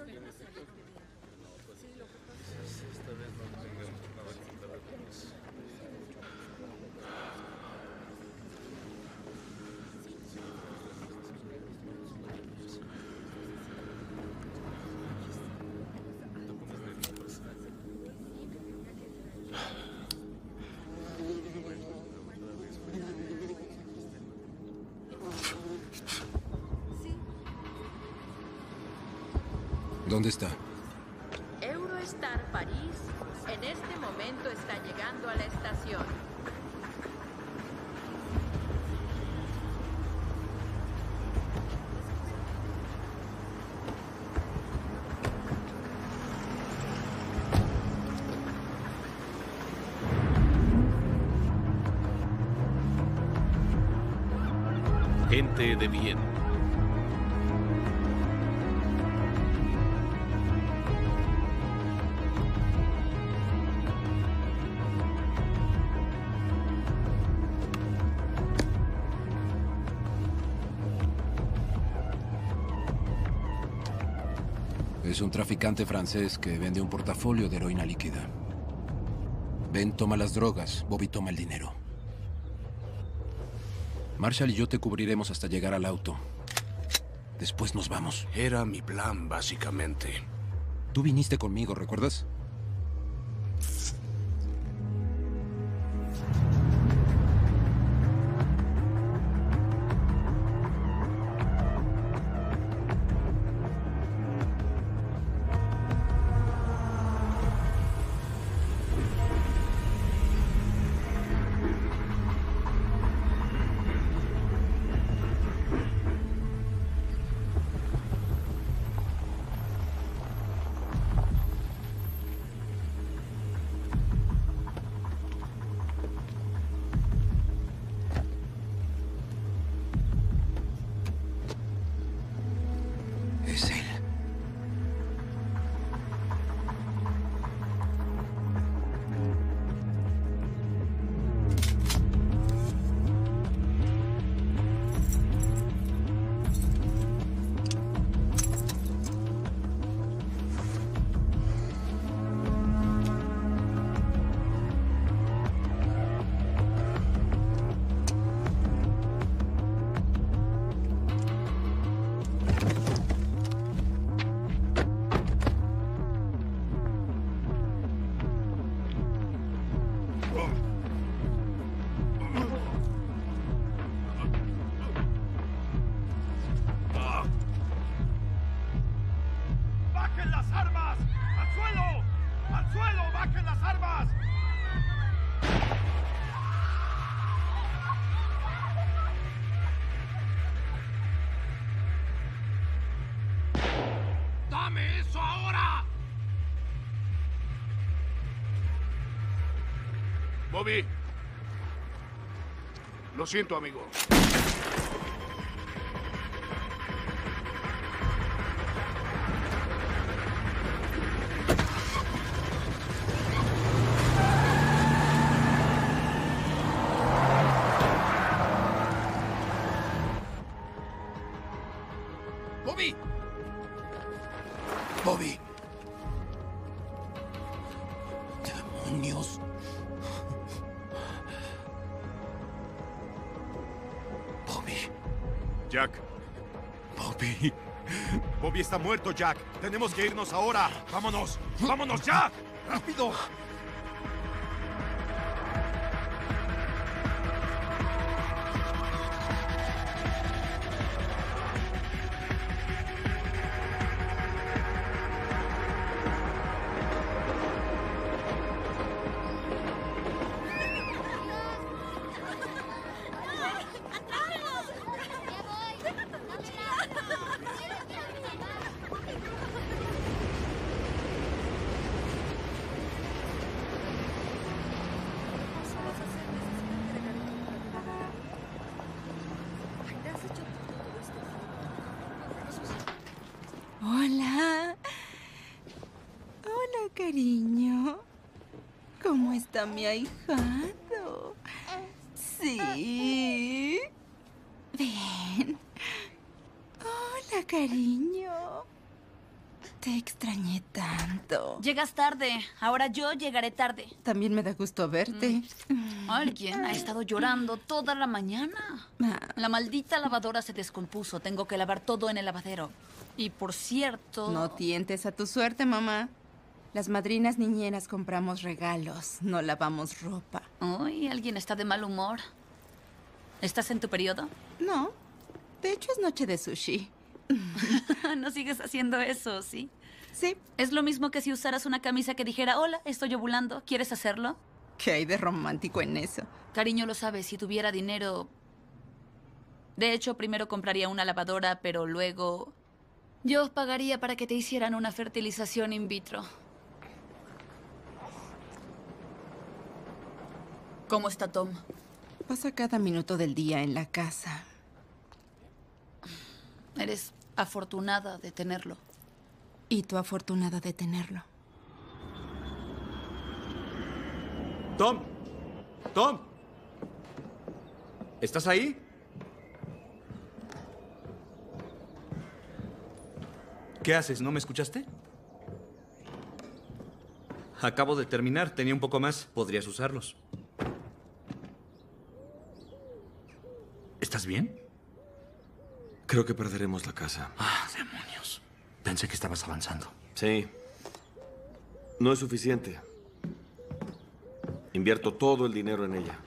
¿Dónde está? Eurostar París en este momento está llegando a la estación. Gente de bien. Es un traficante francés que vende un portafolio de heroína líquida. Ben toma las drogas, Bobby toma el dinero. Marshall y yo te cubriremos hasta llegar al auto. Después nos vamos. Era mi plan, básicamente. Tú viniste conmigo, ¿recuerdas? Es él. ¡Bajen las armas! ¡Al suelo! ¡Al suelo! ¡Bajen las armas! ¡Dame eso ahora! Bobby. Lo siento, amigo. ¡Bobby! ¡Bobby! ¡Demonios! Bobby. Jack. Bobby. Bobby está muerto, Jack. Tenemos que irnos ahora. ¡Vámonos! ¡Vámonos ya! ¡Rápido! Hola. Hola, cariño. ¿Cómo está mi ahijado? Sí. Ven. Hola, cariño. Te extrañé tanto. Llegas tarde. Ahora yo llegaré tarde. También me da gusto verte. Alguien ha estado llorando toda la mañana. La maldita lavadora se descompuso. Tengo que lavar todo en el lavadero. Y por cierto... No tientes a tu suerte, mamá. Las madrinas niñeras compramos regalos, no lavamos ropa. Uy, alguien está de mal humor. ¿Estás en tu periodo? No. De hecho, es noche de sushi. No sigues haciendo eso, ¿sí? Sí. Es lo mismo que si usaras una camisa que dijera, hola, estoy ovulando, ¿quieres hacerlo? ¿Qué hay de romántico en eso? Cariño, lo sabes, si tuviera dinero... De hecho, primero compraría una lavadora, pero luego... Yo pagaría para que te hicieran una fertilización in vitro. ¿Cómo está Tom? Pasa cada minuto del día en la casa. Eres afortunada de tenerlo. Y tú afortunada de tenerlo. Tom. Tom. ¿Estás ahí? ¿Qué haces? ¿No me escuchaste? Acabo de terminar. Tenía un poco más. Podrías usarlos. ¿Estás bien? Creo que perderemos la casa. Ah, demonios. Pensé que estabas avanzando. Sí. No es suficiente. Invierto todo el dinero en ella.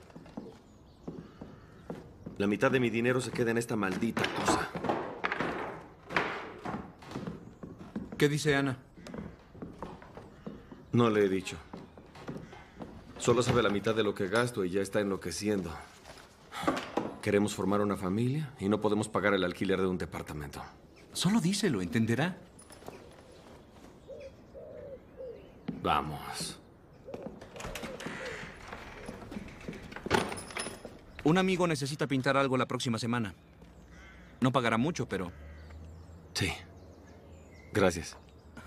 La mitad de mi dinero se queda en esta maldita cosa. ¿Qué dice Ana? No le he dicho. Solo sabe la mitad de lo que gasto y ya está enloqueciendo. Queremos formar una familia y no podemos pagar el alquiler de un departamento. Solo díselo, entenderá. Vamos. Un amigo necesita pintar algo la próxima semana. No pagará mucho, pero... Sí. Gracias.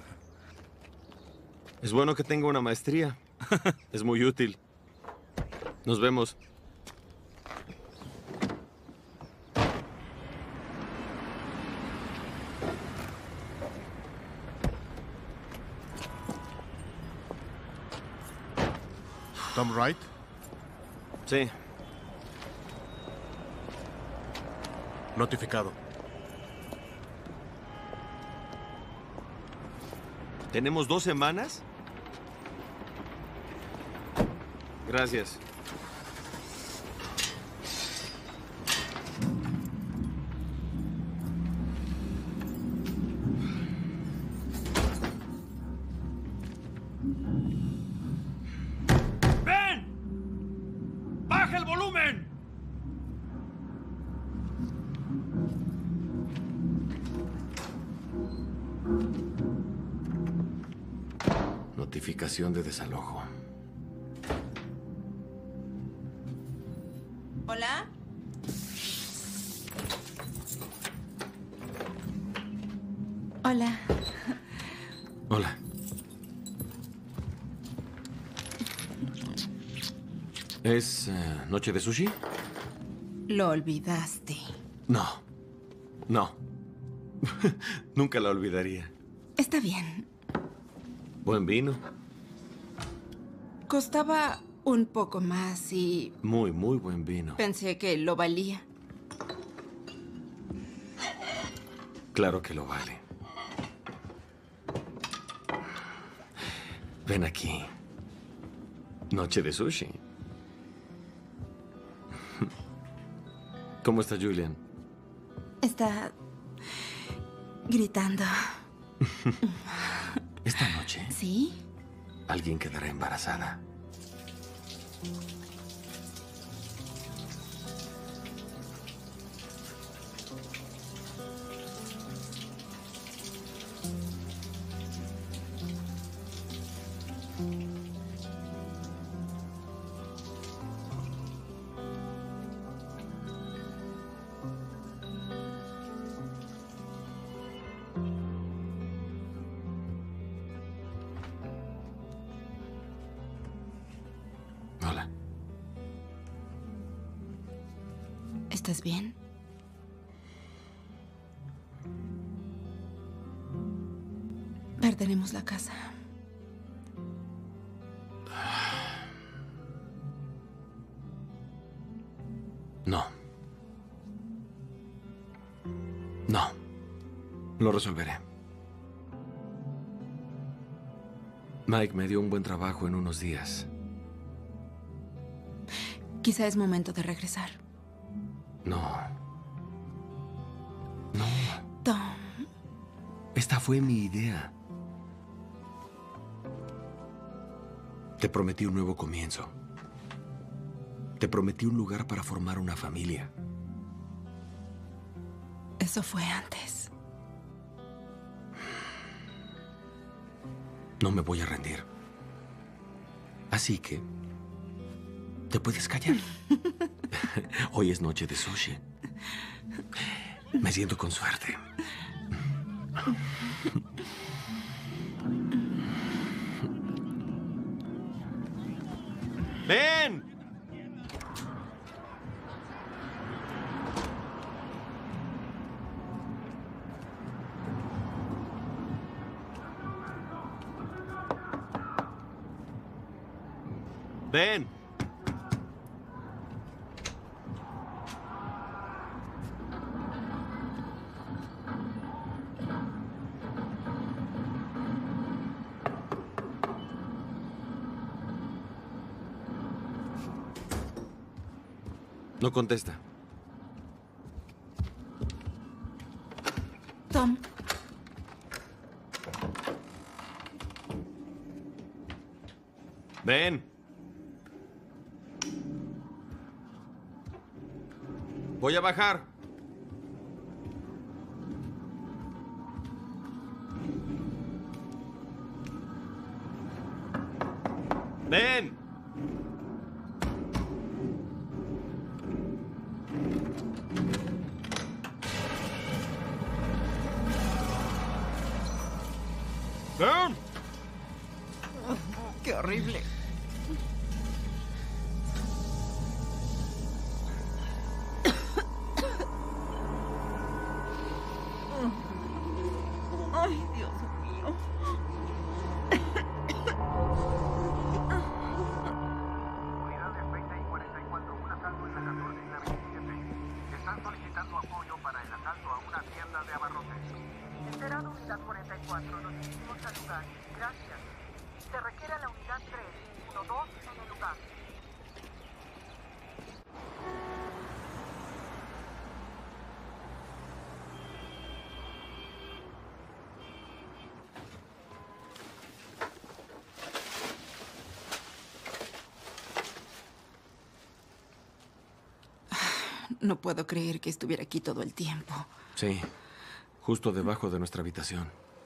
Es bueno que tenga una maestría. Es muy útil. Nos vemos. Tom Wright. Sí. Notificado. ¿Tenemos 2 semanas? Gracias. ¡Ven! ¡Baja el volumen! Notificación de desalojo. ¿Hola? Hola. Hola. ¿Es noche de sushi? Lo olvidaste. No. No. Nunca la olvidaría. Está bien. Buen vino. Costaba un poco más y Muy, muy buen vino. pensé que lo valía. Claro que lo vale. Ven aquí. Noche de sushi. ¿Cómo está Julian? Está gritando. Esta noche ¿Sí? alguien quedará embarazada. Hola. ¿Estás bien? Perderemos la casa. No. No. Lo resolveré. Mike me dio un buen trabajo en unos días. Quizá es momento de regresar. No. No. Tom. Esta fue mi idea. Te prometí un nuevo comienzo. Te prometí un lugar para formar una familia. Eso fue antes. No me voy a rendir. Así que te puedes callar. Hoy es noche de sushi. Me siento con suerte. ¡Ven! ¡Ven! No contesta. Tom. ¡Ven! Voy a bajar. ¡Ven! ¡Ven! ¡Qué horrible! Ay, Dios mío. Unidades 20 y 44, un asalto en la 14 y la 27. Están solicitando apoyo para el asalto a una tienda de abarrotes. Enterado unidad 44, nos dirigimos al lugar. Gracias. Se requiere la unidad 312 en el lugar. No puedo creer que estuviera aquí todo el tiempo. Sí, justo debajo de nuestra habitación.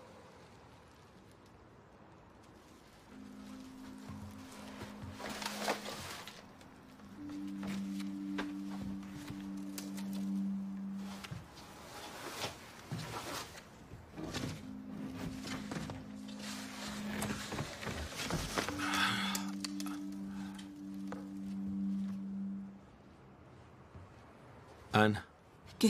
Anne, ¿Qué?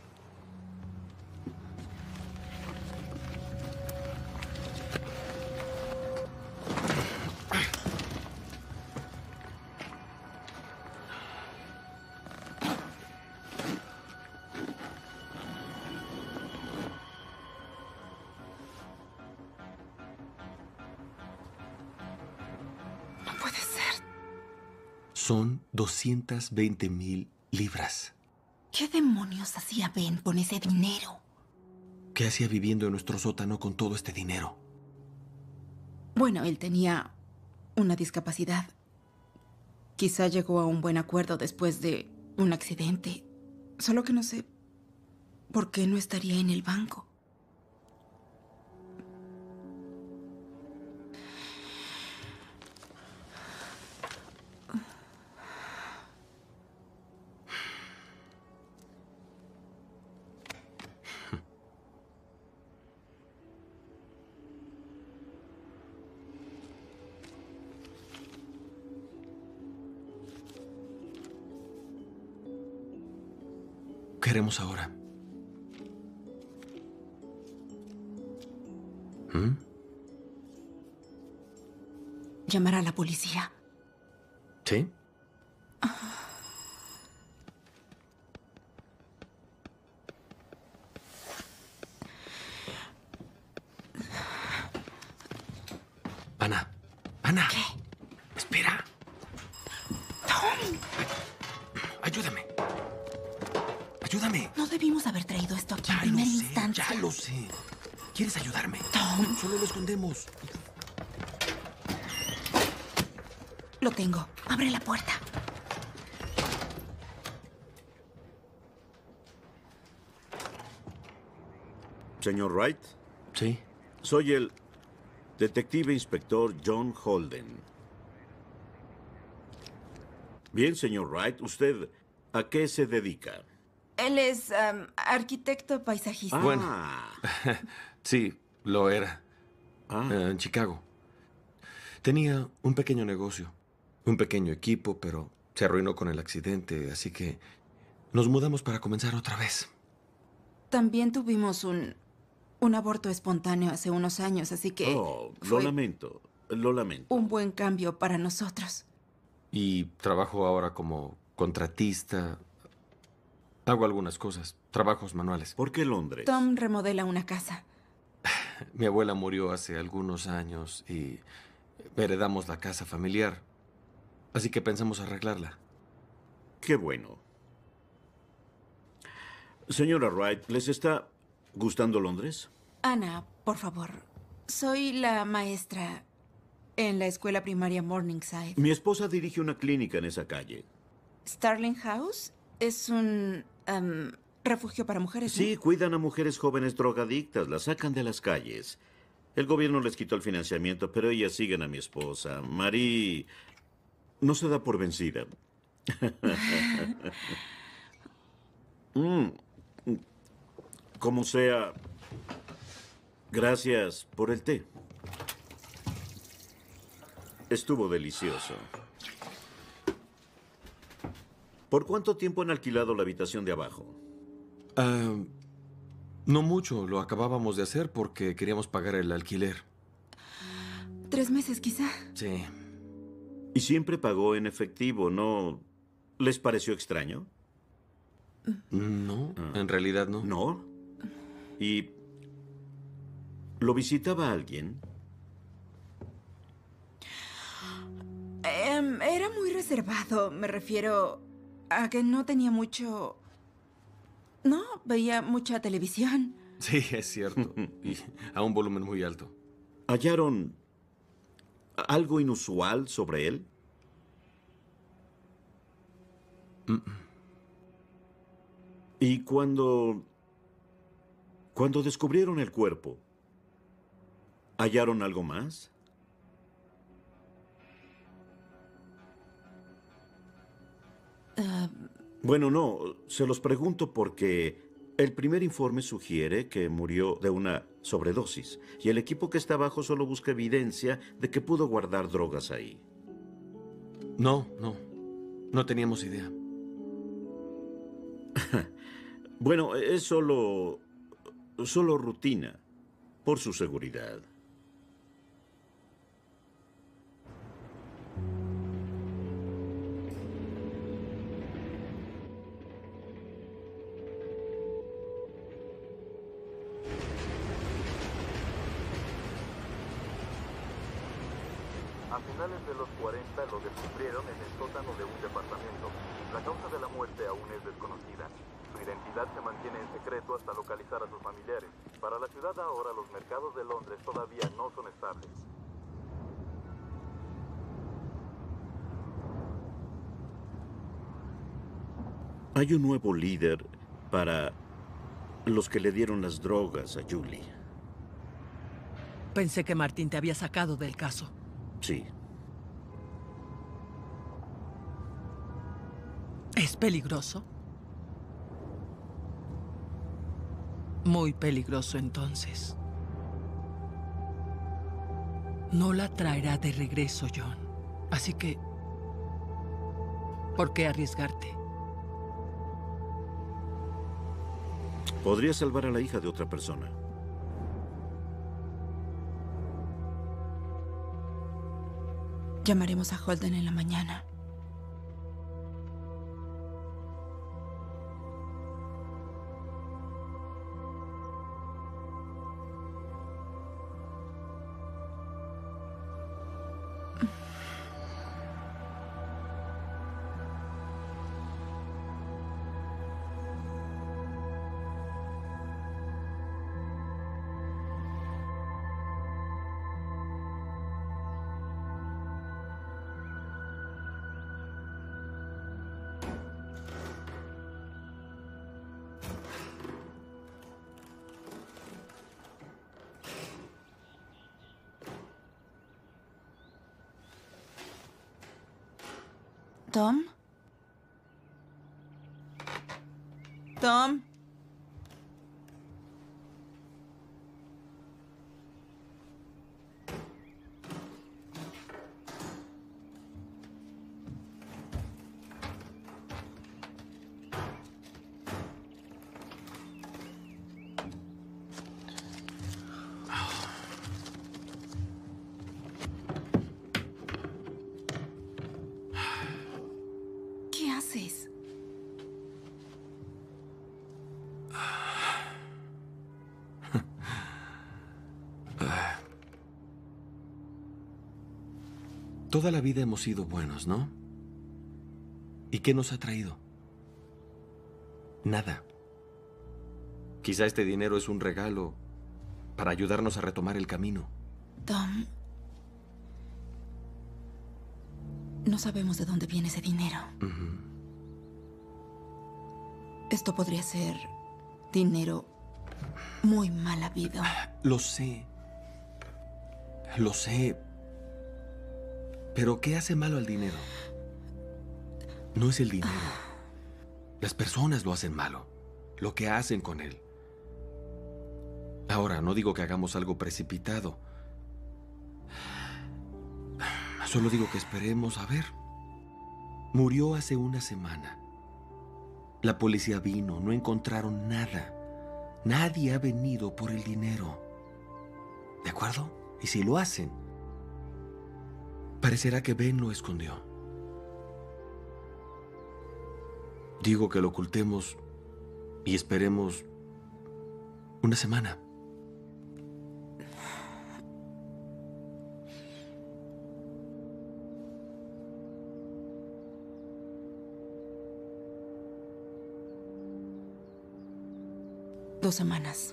No puede ser. son 220,000 libras. ¿Qué demonios hacía Ben con ese dinero? ¿Qué hacía viviendo en nuestro sótano con todo este dinero? Bueno, él tenía una discapacidad. Quizá llegó a un buen acuerdo después de un accidente. Solo que no sé por qué no estaría en el banco. ¿Qué haremos ahora? llamar a la policía. ¿Sí? Ana. Ana. ¿Qué? Espera. Tom. Ayúdame. Ayúdame. No debimos haber traído esto aquí en Ya primera lo sé, instancia. ya lo sé. ¿Quieres ayudarme? Tom. Solo lo escondemos. Lo tengo. Abre la puerta. Señor Wright, Sí. soy el detective inspector John Holden. Bien, señor Wright, ¿usted a qué se dedica? Él es arquitecto paisajista. Bueno. Sí, lo era. Ah. En Chicago. Tenía un pequeño negocio, un pequeño equipo, pero se arruinó con el accidente, así que nos mudamos para comenzar otra vez. También tuvimos un aborto espontáneo hace unos años, así que Oh, lo fue lamento, lo lamento. un buen cambio para nosotros. Y trabajo ahora como contratista. Hago algunas cosas, trabajos manuales. ¿Por qué Londres? Tom remodela una casa. Mi abuela murió hace algunos años y heredamos la casa familiar. Así que pensamos arreglarla. Qué bueno. Señora Wright, ¿les está gustando Londres? Ana, por favor. Soy la maestra en la escuela primaria Morningside. Mi esposa dirige una clínica en esa calle. Starling House es un refugio para mujeres, ¿no? Sí, cuidan a mujeres jóvenes drogadictas, las sacan de las calles. El gobierno les quitó el financiamiento, pero ellas siguen a mi esposa. Marie no se da por vencida. Como sea, gracias por el té. Estuvo delicioso. ¿Por cuánto tiempo han alquilado la habitación de abajo? No mucho, lo acabábamos de hacer porque queríamos pagar el alquiler. 3 meses, quizá. Sí. Y siempre pagó en efectivo, ¿no les pareció extraño? No, en realidad no. ¿No? ¿Y lo visitaba alguien? Era muy reservado. Me refiero a que no tenía mucho... No, veía mucha televisión. Sí, es cierto. Y a un volumen muy alto. ¿Hallaron algo inusual sobre él? Y cuando descubrieron el cuerpo, ¿hallaron algo más? Bueno, no, se los pregunto porque el primer informe sugiere que murió de una sobredosis y el equipo que está abajo solo busca evidencia de que pudo guardar drogas ahí. No teníamos idea. Bueno, es solo rutina, por su seguridad. A finales de los 40 lo descubrieron en el sótano de un departamento. La causa de la muerte aún es desconocida. Su identidad se mantiene en secreto hasta localizar a sus familiares. Para la ciudad ahora los mercados de Londres todavía no son estables. Hay un nuevo líder para los que le dieron las drogas a Julie. Pensé que Martín te había sacado del caso. Sí. ¿Es peligroso? Muy peligroso entonces. No la traerá de regreso, John. Así que, ¿por qué arriesgarte? Podría salvar a la hija de otra persona. Llamaremos a Holden en la mañana. ¿Tom? ¿Tom? ¿Qué haces? Toda la vida hemos sido buenos, ¿no? ¿Y qué nos ha traído? Nada. Quizá este dinero es un regalo para ayudarnos a retomar el camino. Tom, no sabemos de dónde viene ese dinero. Esto podría ser dinero muy mal habido. Lo sé. Lo sé. Pero ¿qué hace malo al dinero? No es el dinero. Las personas lo hacen malo. Lo que hacen con él. Ahora, no digo que hagamos algo precipitado. Solo digo que esperemos a ver. Murió hace una semana. La policía vino, no encontraron nada. Nadie ha venido por el dinero. ¿De acuerdo? Y si lo hacen, parecerá que Ben lo escondió. Digo que lo ocultemos y esperemos una semana. Dos semanas.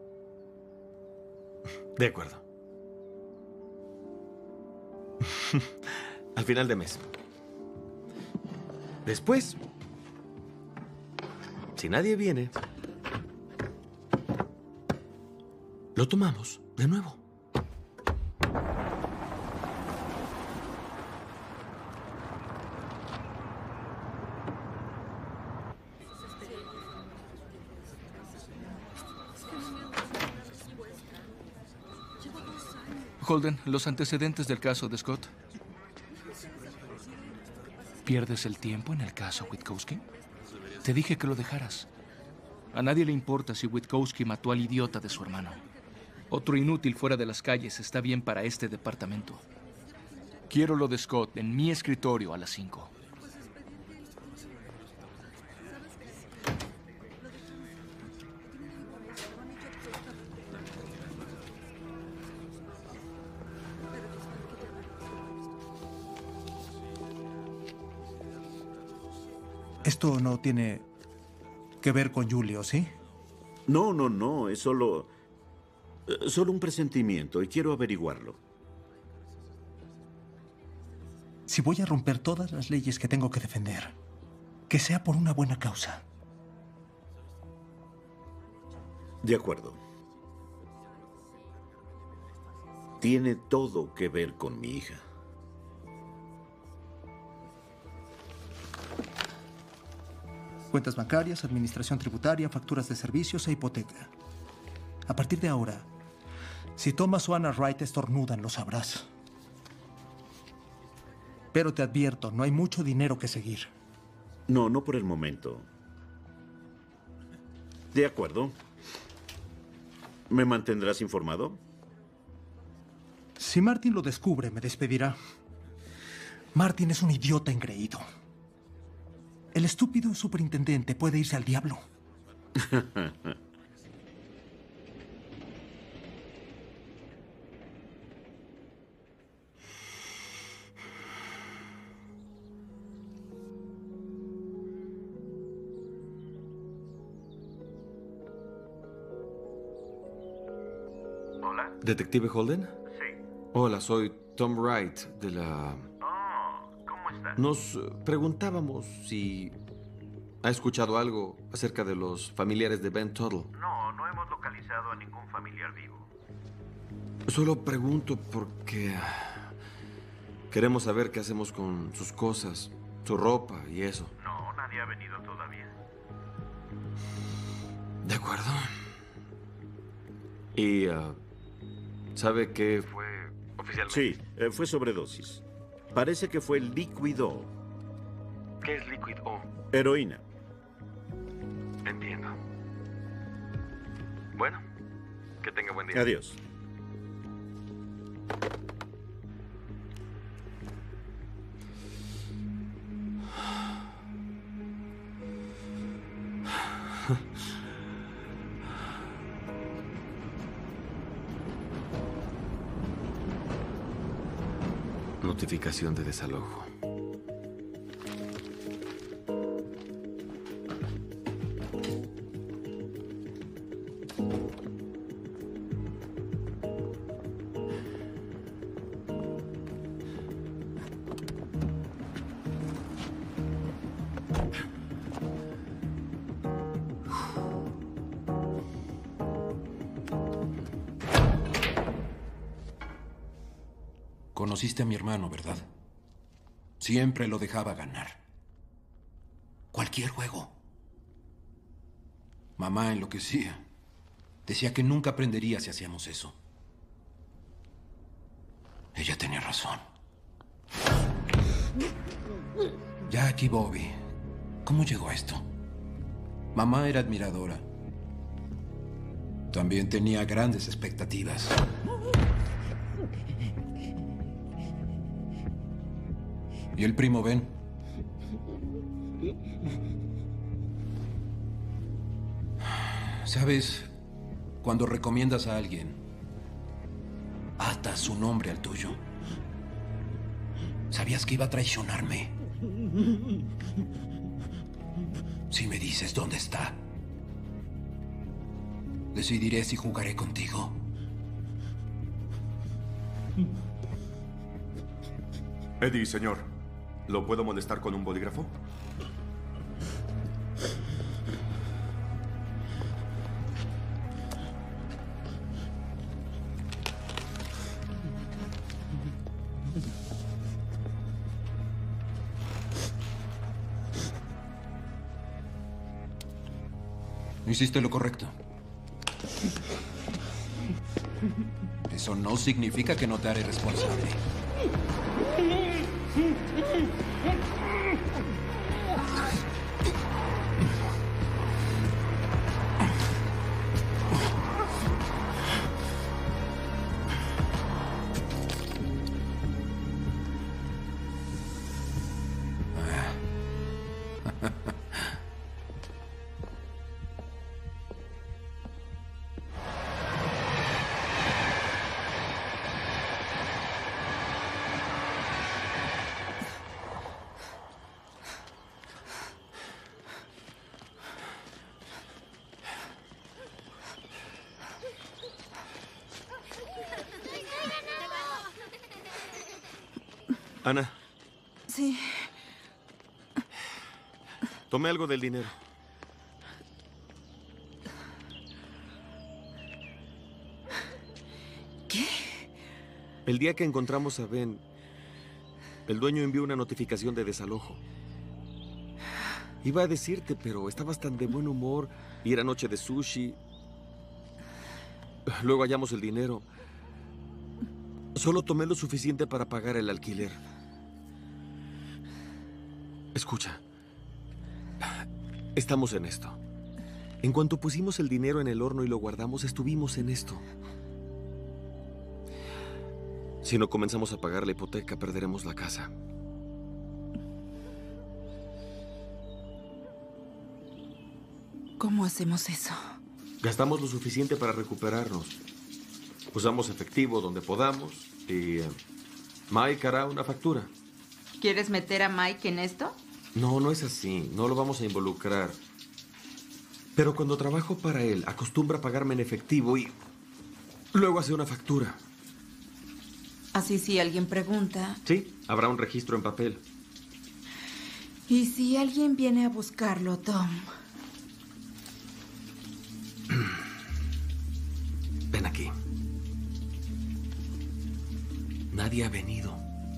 De acuerdo. Al final de mes. Después, si nadie viene, lo tomamos de nuevo. Holden, los antecedentes del caso de Scott. ¿Pierdes el tiempo en el caso Witkowski? Te dije que lo dejaras. A nadie le importa si Witkowski mató al idiota de su hermano. Otro inútil fuera de las calles está bien para este departamento. Quiero lo de Scott en mi escritorio a las 5. Esto no tiene que ver con Julio, ¿sí? No, no, no. Es solo un presentimiento y quiero averiguarlo. Si voy a romper todas las leyes que tengo que defender, que sea por una buena causa. De acuerdo. Tiene todo que ver con mi hija. Cuentas bancarias, administración tributaria, facturas de servicios e hipoteca. A partir de ahora, si Thomas o Anna Wright estornudan, lo sabrás. Pero te advierto, no hay mucho dinero que seguir. No, no por el momento. De acuerdo. ¿Me mantendrás informado? Si Martin lo descubre, me despedirá. Martin es un idiota engreído. El estúpido superintendente puede irse al diablo. Hola. ¿Detective Holden? Sí. Hola, soy Tom Wright de la... ¿Cómo estás? Nos preguntábamos si ha escuchado algo acerca de los familiares de Ben Tuttle. No hemos localizado a ningún familiar vivo. Solo pregunto porque queremos saber qué hacemos con sus cosas, su ropa y eso. No, nadie ha venido todavía. De acuerdo. Y ¿sabe qué fue oficialmente? Sí, fue sobredosis. Parece que fue líquido. ¿Qué es Liquid O? Heroína. Entiendo. Bueno, que tenga buen día. Adiós. Notificación de desalojo. Conociste a mi hermano, ¿verdad? Siempre lo dejaba ganar. Cualquier juego. Mamá enloquecía. Decía que nunca aprendería si hacíamos eso. Ella tenía razón. Jack y Bobby, ¿cómo llegó a esto? Mamá era admiradora. También tenía grandes expectativas. ¿Y el primo Ben? ¿Sabes? Cuando recomiendas a alguien, atas su nombre al tuyo. ¿Sabías que iba a traicionarme? Si me dices dónde está, decidiré si jugaré contigo. Eddie, señor. ¿Lo puedo molestar con un bolígrafo? Hiciste lo correcto. Eso no significa que no te haré responsable. Ana, Sí. tomé algo del dinero. ¿Qué? El día que encontramos a Ben, el dueño envió una notificación de desalojo. Iba a decirte, pero estabas tan de buen humor y era noche de sushi. Luego hallamos el dinero. Solo tomé lo suficiente para pagar el alquiler. Escucha. Estamos en esto. En cuanto pusimos el dinero en el horno y lo guardamos, estuvimos en esto. Si no comenzamos a pagar la hipoteca, perderemos la casa. ¿Cómo hacemos eso? Gastamos lo suficiente para recuperarnos. Usamos efectivo donde podamos y Mike hará una factura. ¿Quieres meter a Mike en esto? No, no es así. No lo vamos a involucrar. Pero cuando trabajo para él, acostumbra a pagarme en efectivo y luego hace una factura. Así si alguien pregunta... Sí, habrá un registro en papel. ¿Y si alguien viene a buscarlo, Tom? Ven aquí. Nadie ha venido.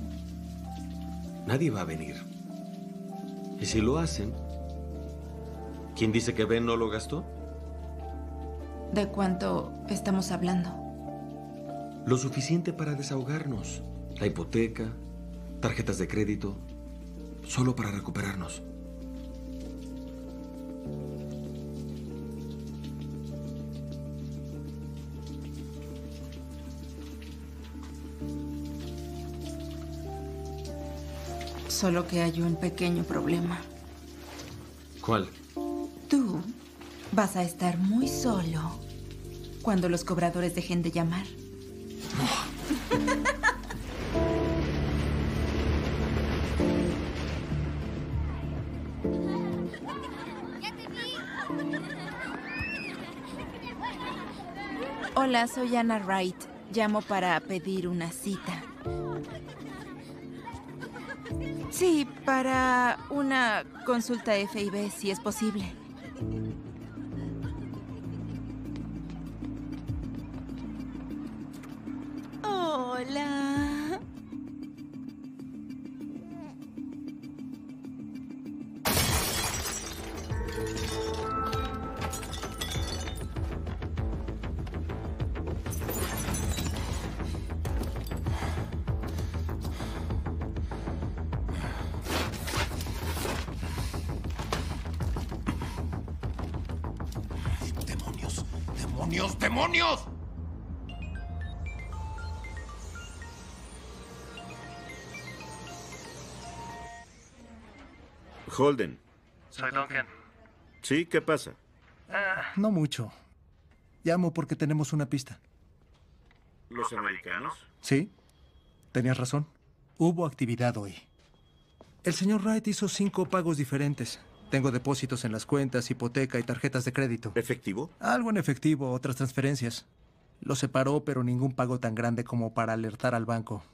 Nadie va a venir. Y si lo hacen, ¿quién dice que Ben no lo gastó? ¿De cuánto estamos hablando? Lo suficiente para desahogarnos. La hipoteca, tarjetas de crédito, solo para recuperarnos. Solo que hay un pequeño problema. ¿Cuál? Tú vas a estar muy solo cuando los cobradores dejen de llamar. Hola, soy Anna Wright. Llamo para pedir una cita. Sí, para una consulta FIB, si es posible. Hola. ¡Demonios, demonios! Holden. Soy Duncan. ¿Sí? ¿Qué pasa? No mucho. Llamo porque tenemos una pista. ¿Los americanos? Sí, tenías razón. Hubo actividad hoy. El señor Wright hizo 5 pagos diferentes. Tengo depósitos en las cuentas, hipoteca y tarjetas de crédito. ¿Efectivo? Algo en efectivo, otras transferencias. Lo separó, pero ningún pago tan grande como para alertar al banco.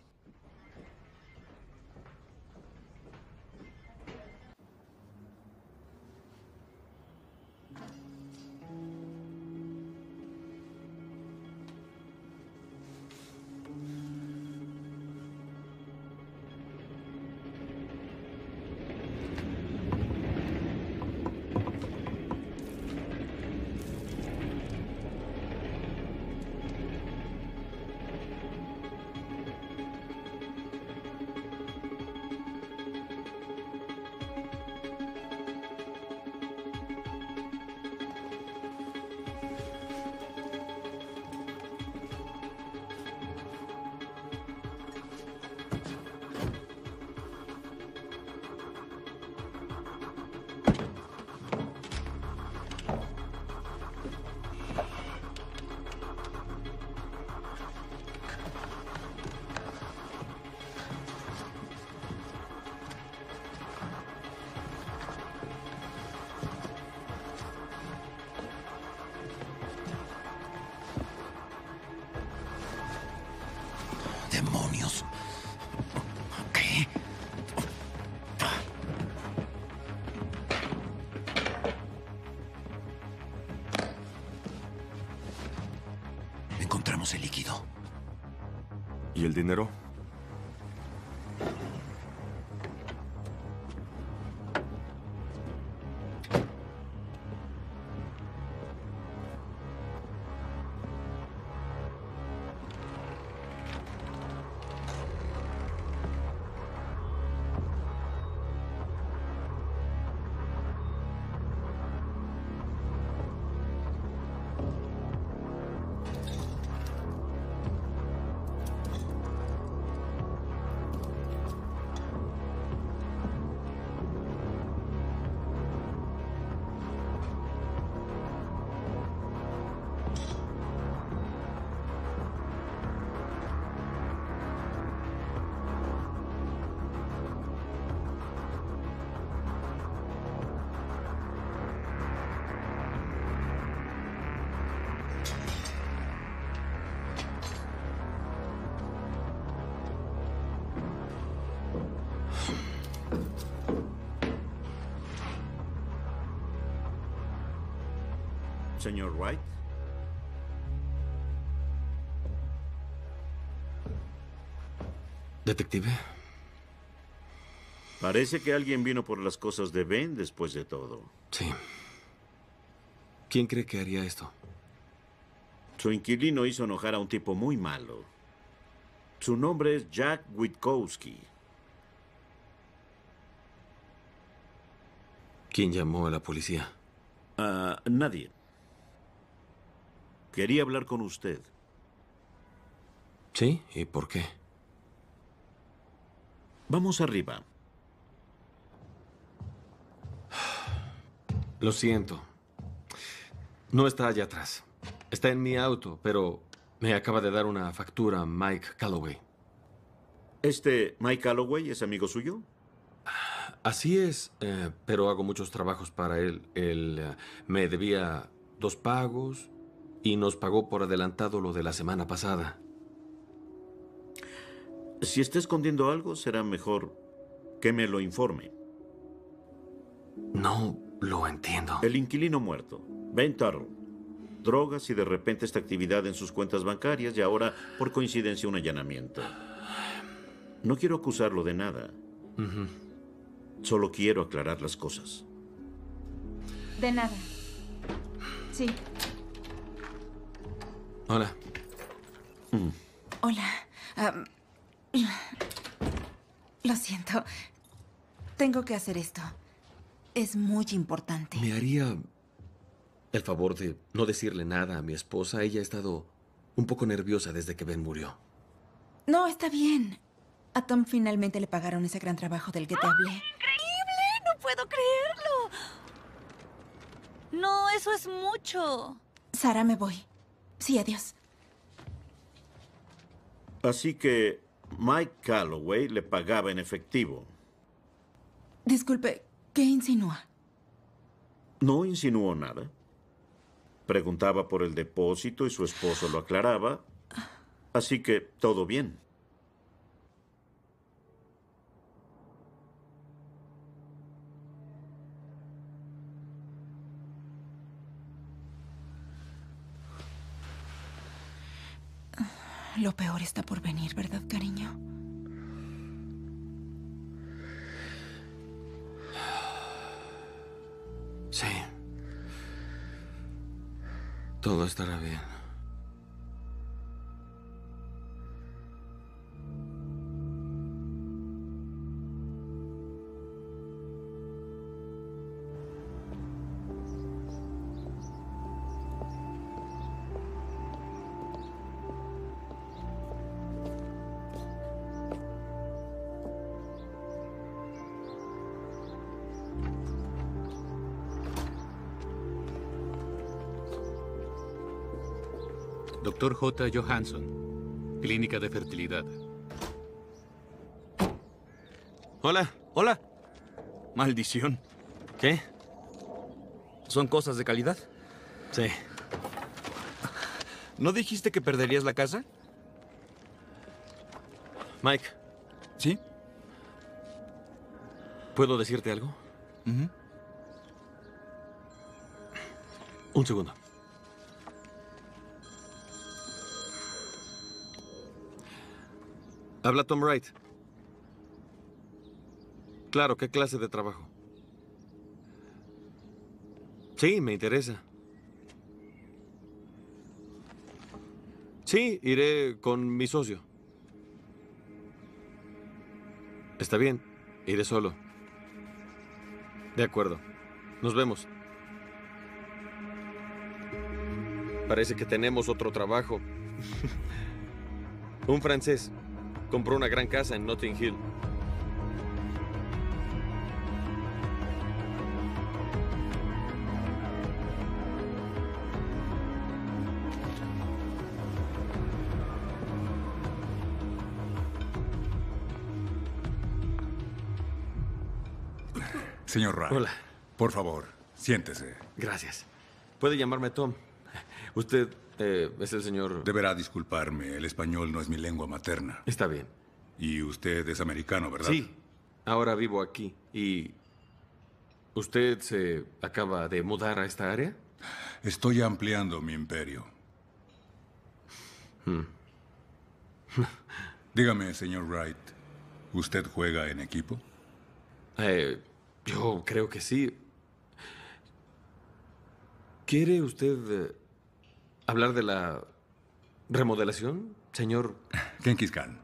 ¡Demonios! ¿Qué? Encontramos el líquido. ¿Y el dinero? señor Wright? Detective. Parece que alguien vino por las cosas de Ben después de todo. Sí. ¿Quién cree que haría esto? Su inquilino hizo enojar a un tipo muy malo. Su nombre es Jack Witkowski. ¿Quién llamó a la policía? Nadie. Quería hablar con usted. ¿Sí? ¿Y por qué? Vamos arriba. Lo siento. No está allá atrás. Está en mi auto, pero me acaba de dar una factura Mike Calloway. ¿Este Mike Calloway es amigo suyo? Así es, pero hago muchos trabajos para él. Él me debía 2 pagos y nos pagó por adelantado lo de la semana pasada. Si está escondiendo algo, será mejor que me lo informe. No lo entiendo. El inquilino muerto, Ben Turtle. Drogas y de repente esta actividad en sus cuentas bancarias y ahora, por coincidencia, un allanamiento. No quiero acusarlo de nada. Solo quiero aclarar las cosas. De nada. Sí. Hola. Hola. Lo siento. Tengo que hacer esto. Es muy importante. ¿Me haría el favor de no decirle nada a mi esposa? Ella ha estado un poco nerviosa desde que Ben murió. No, está bien. A Tom finalmente le pagaron ese gran trabajo del que te hablé. ¡Increíble! ¡No puedo creerlo! No, eso es mucho. Sara, me voy. Sí, adiós. Así que Mike Calloway le pagaba en efectivo. Disculpe, ¿qué insinúa? No insinuó nada. Preguntaba por el depósito y su esposo lo aclaraba. Así que todo bien. Lo peor está por venir, ¿verdad, cariño? Sí. Todo estará bien. Dr. J. Johansson, Clínica de Fertilidad. Hola. Hola. Maldición. ¿Qué? ¿Son cosas de calidad? Sí. ¿No dijiste que perderías la casa? Mike. ¿Sí? ¿Puedo decirte algo? Un segundo. Habla Tom Wright. Claro, ¿qué clase de trabajo? Sí, me interesa. Sí, iré con mi socio. Está bien, iré solo. De acuerdo. Nos vemos. Parece que tenemos otro trabajo. Un francés compró una gran casa en Notting Hill. Señor Wright. Hola. Por favor, siéntese. Gracias. Puede llamarme Tom. Usted es el señor... Deberá disculparme, el español no es mi lengua materna. Está bien. Y usted es americano, ¿verdad? Sí. Ahora vivo aquí. ¿Y usted se acaba de mudar a esta área? Estoy ampliando mi imperio. Dígame, señor Wright, ¿usted juega en equipo? Yo creo que sí. ¿Quiere usted hablar de la remodelación, señor? Genghis Khan.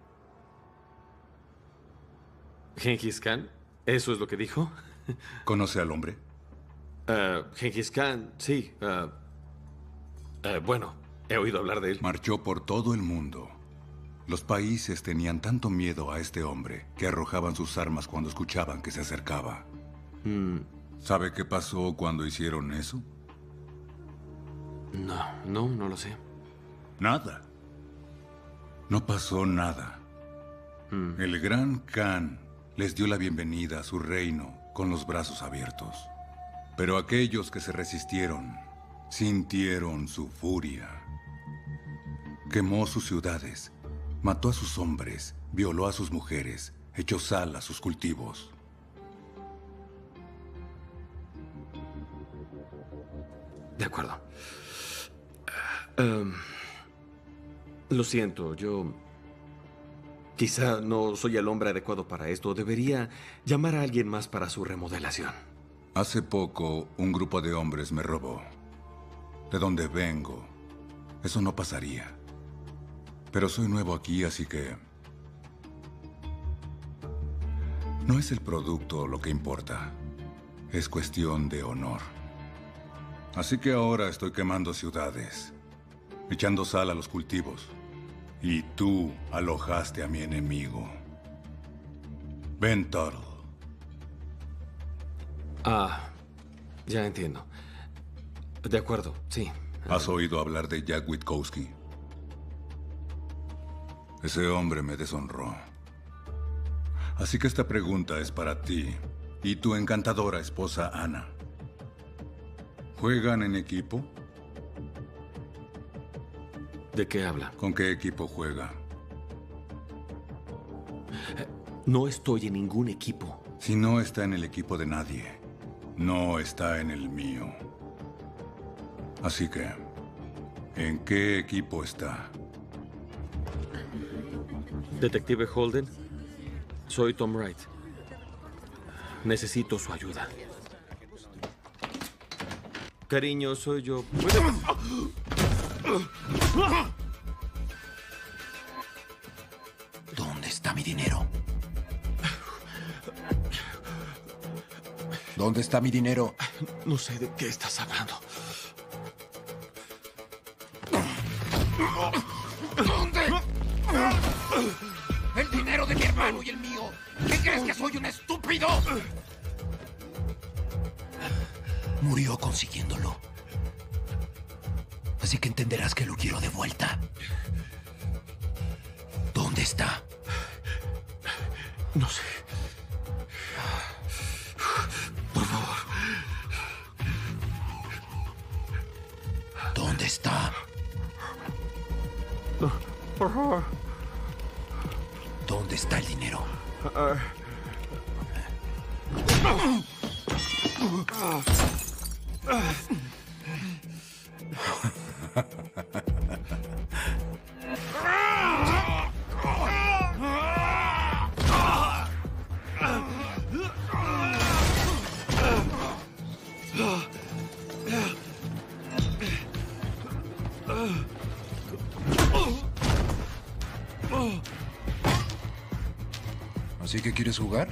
¿Genghis Khan? ¿Eso es lo que dijo? ¿Conoce al hombre? Genghis Khan, sí. Bueno, he oído hablar de él. Marchó por todo el mundo. Los países tenían tanto miedo a este hombre que arrojaban sus armas cuando escuchaban que se acercaba. ¿Sabe qué pasó cuando hicieron eso? No lo sé. Nada. No pasó nada. El gran Khan les dio la bienvenida a su reino con los brazos abiertos. Pero aquellos que se resistieron sintieron su furia. Quemó sus ciudades, mató a sus hombres, violó a sus mujeres, echó sal a sus cultivos. De acuerdo. Lo siento, yo quizá no soy el hombre adecuado para esto. Debería llamar a alguien más para su remodelación. Hace poco, un grupo de hombres me robó. De donde vengo, eso no pasaría. Pero soy nuevo aquí, así que... no es el producto lo que importa. Es cuestión de honor. Así que ahora estoy quemando ciudades, echando sal a los cultivos. Y tú alojaste a mi enemigo, Ben Tuttle. Ya entiendo. De acuerdo, sí. ¿Has oído hablar de Jack Witkowski? Ese hombre me deshonró. Así que esta pregunta es para ti y tu encantadora esposa Ana. ¿Juegan en equipo? ¿De qué habla? ¿Con qué equipo juega? No estoy en ningún equipo. Si no está en el equipo de nadie, no está en el mío. Así que, ¿en qué equipo está? Detective Holden, soy Tom Wright. Necesito su ayuda. Cariño, soy yo. ¿Dónde está mi dinero? ¿Dónde está mi dinero? No sé de qué estás hablando. ¿Dónde? El dinero de mi hermano y el mío. ¿Qué crees que soy un estúpido? Murió consiguiéndolo. Así que entenderás que lo quiero de vuelta. ¿Dónde está? No sé. Por favor. ¿Dónde está? Por favor. ¿Dónde está el dinero? ¿Así que quieres jugar?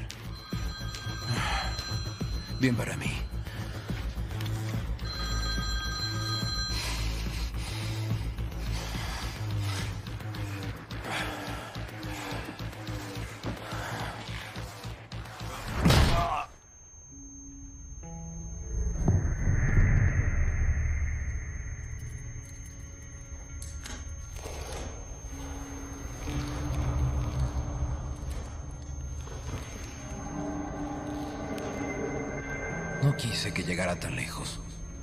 Bien para mí. No quise que llegara tan lejos.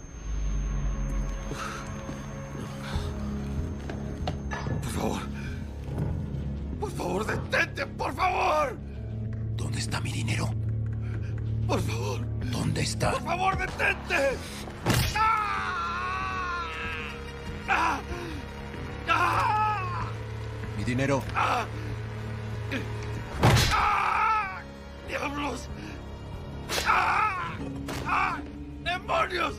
Por favor. Por favor, detente, por favor. ¿Dónde está mi dinero? Por favor. ¿Dónde está? Por favor, detente. ¡Ah! Mi dinero. ¡Diablos! ¡Demonios!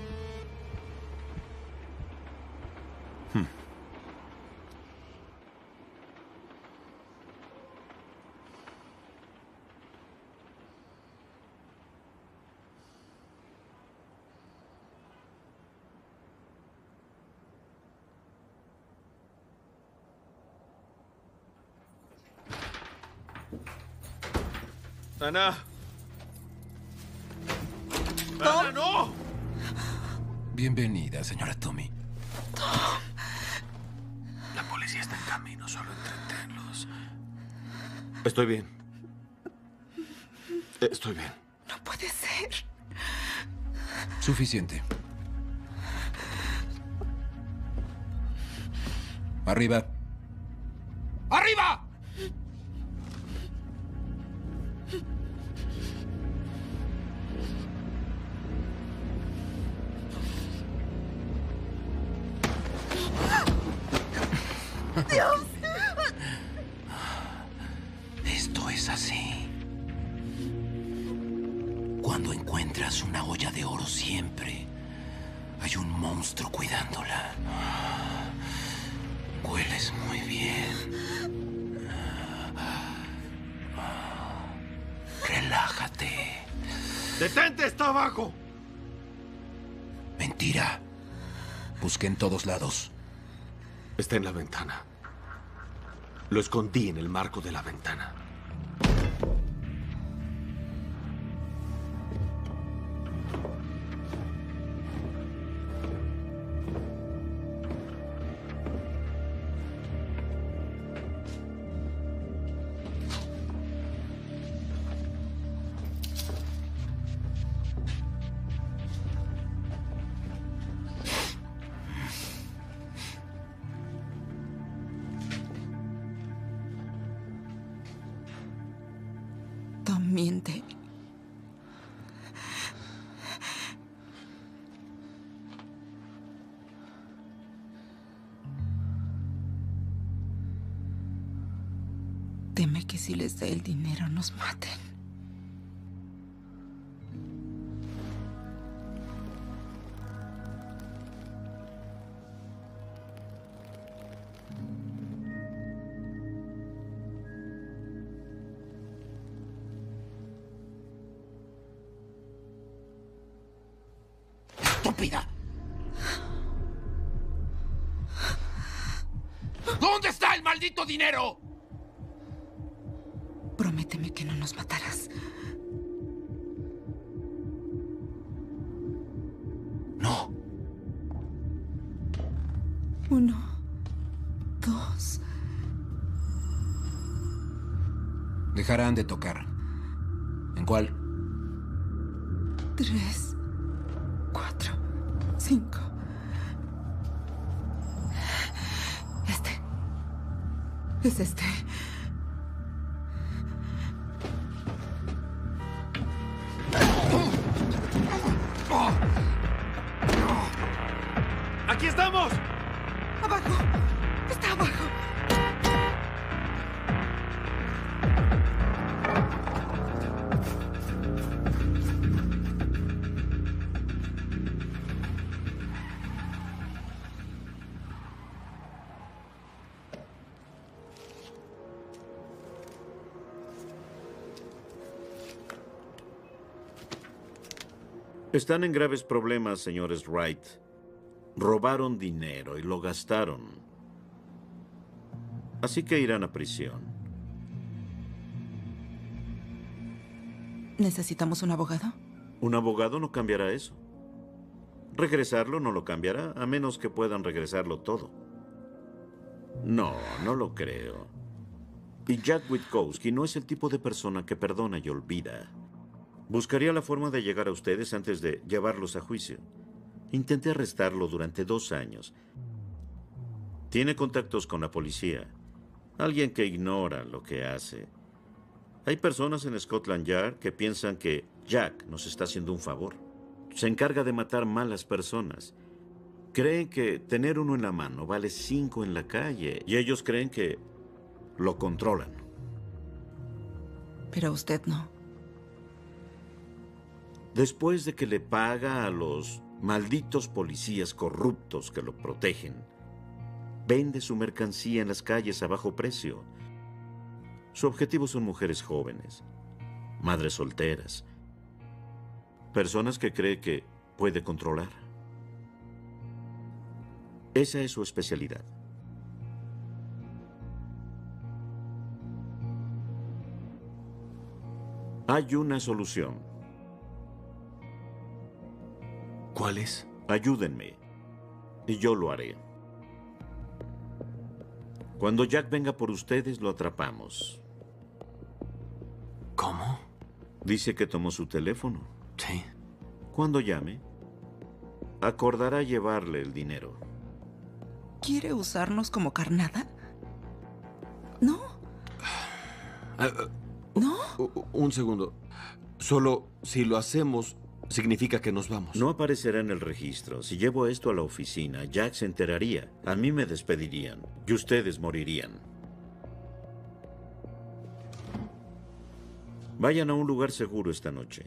Ana. ¡Ana, no! Bienvenida, señora Tommy. La policía está en camino, solo entretenlos. Estoy bien. Estoy bien. No puede ser. Suficiente. Arriba. ¡Arriba! ¡Dios! Esto es así. Cuando encuentras una olla de oro siempre hay un monstruo cuidándola. Hueles muy bien. Relájate. ¡Detente! ¡Está abajo! Mentira. Busqué en todos lados. Está en la ventana. Lo escondí en el marco de la ventana. Miente. Teme que si les dé el dinero nos maten. ¡Estúpida! ¿Dónde está el maldito dinero? Prométeme que no nos matarás. No. 1, 2. Dejarán de tocar. ¿En cuál? 3, 4, 5. Es este. ¡Aquí estamos! ¡Abajo! ¡Está abajo! Están en graves problemas, señores Wright. Robaron dinero y lo gastaron. Así que irán a prisión. ¿Necesitamos un abogado? Un abogado no cambiará eso. Regresarlo no lo cambiará, a menos que puedan regresarlo todo. No, no lo creo. Y Jack Witkowski no es el tipo de persona que perdona y olvida. Buscaría la forma de llegar a ustedes antes de llevarlos a juicio. Intenté arrestarlo durante 2 años. Tiene contactos con la policía. Alguien que ignora lo que hace. Hay personas en Scotland Yard que piensan que Jack nos está haciendo un favor. Se encarga de matar malas personas. Creen que tener uno en la mano vale 5 en la calle y ellos creen que lo controlan. Pero usted no. Después de que le paga a los malditos policías corruptos que lo protegen, vende su mercancía en las calles a bajo precio. Su objetivo son mujeres jóvenes, madres solteras, personas que cree que puede controlar. Esa es su especialidad. Hay una solución. ¿Cuál es? Ayúdenme, y yo lo haré. Cuando Jack venga por ustedes, lo atrapamos. ¿Cómo? Dice que tomó su teléfono. Sí. Cuando llame, acordará llevarle el dinero. ¿Quiere usarnos como carnada? ¿No? ¿No? Un segundo. Solo si lo hacemos, significa que nos vamos. No aparecerá en el registro. Si llevo esto a la oficina, Jack se enteraría. A mí me despedirían y ustedes morirían. Vayan a un lugar seguro esta noche.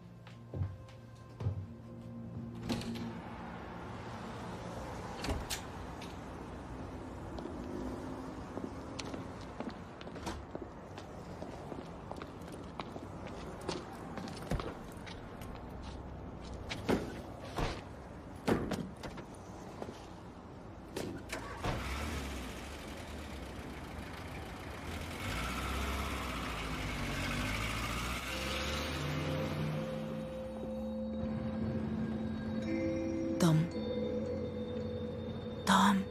Tom.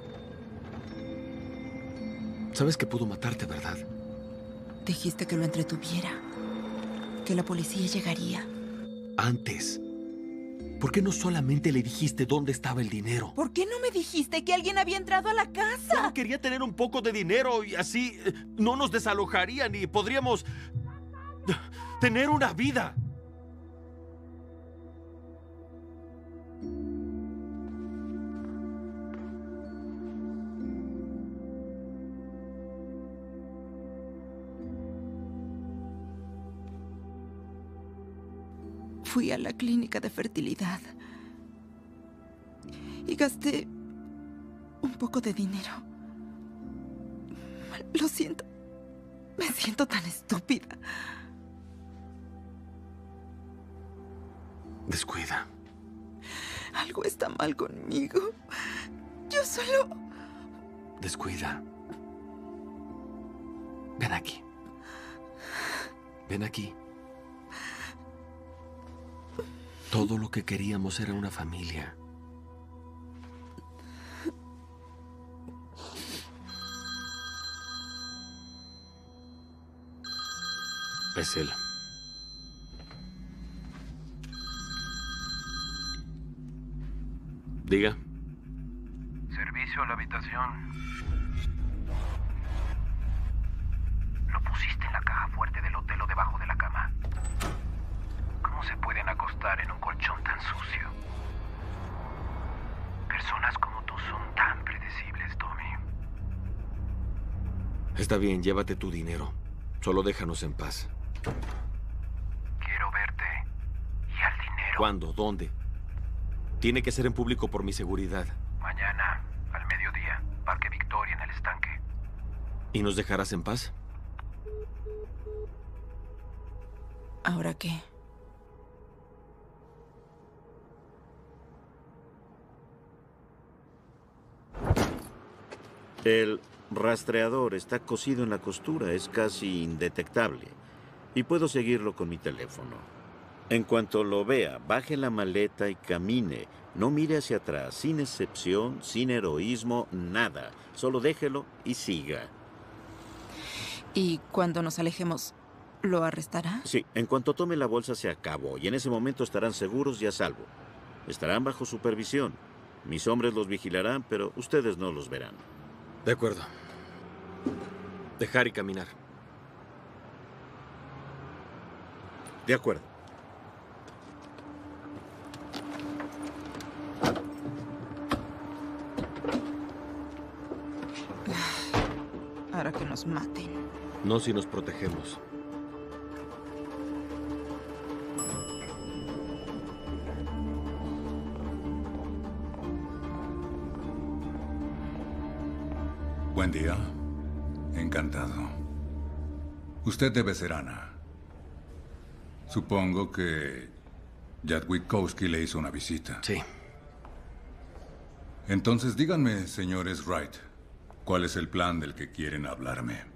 Sabes que pudo matarte, ¿verdad? Dijiste que lo entretuviera. Que la policía llegaría. Antes. ¿Por qué no solamente le dijiste dónde estaba el dinero? ¿Por qué no me dijiste que alguien había entrado a la casa? Solo quería tener un poco de dinero y así no nos desalojarían y podríamos tener una vida. Fui a la clínica de fertilidad y gasté un poco de dinero. Lo siento. Me siento tan estúpida. Descuida. Algo está mal conmigo. Yo solo... Descuida. Ven aquí. Ven aquí. Todo lo que queríamos era una familia. Es él. Diga. Servicio a la habitación. Lo pusiste en la caja fuerte del hotel o debajo de la cama. ¿Cómo se pueden acostar en un colchón tan sucio? Personas como tú son tan predecibles, Tommy. Está bien, llévate tu dinero. Solo déjanos en paz. Quiero verte. ¿Y al dinero? ¿Cuándo? ¿Dónde? Tiene que ser en público por mi seguridad. Mañana, al mediodía. Parque Victoria, en el estanque. ¿Y nos dejarás en paz? ¿Ahora qué? El rastreador está cosido en la costura, es casi indetectable. Y puedo seguirlo con mi teléfono. En cuanto lo vea, baje la maleta y camine. No mire hacia atrás, sin excepción, sin heroísmo, nada. Solo déjelo y siga. ¿Y cuando nos alejemos, lo arrestará? Sí, en cuanto tome la bolsa se acabó y en ese momento estarán seguros y a salvo. Estarán bajo supervisión. Mis hombres los vigilarán, pero ustedes no los verán. De acuerdo. Dejar y caminar. De acuerdo. nos maten. No si nos protegemos. Buen día. Encantado. Usted debe ser Ana. Supongo que Jack Witkowski le hizo una visita. Sí. Entonces díganme, señores Wright, ¿cuál es el plan del que quieren hablarme?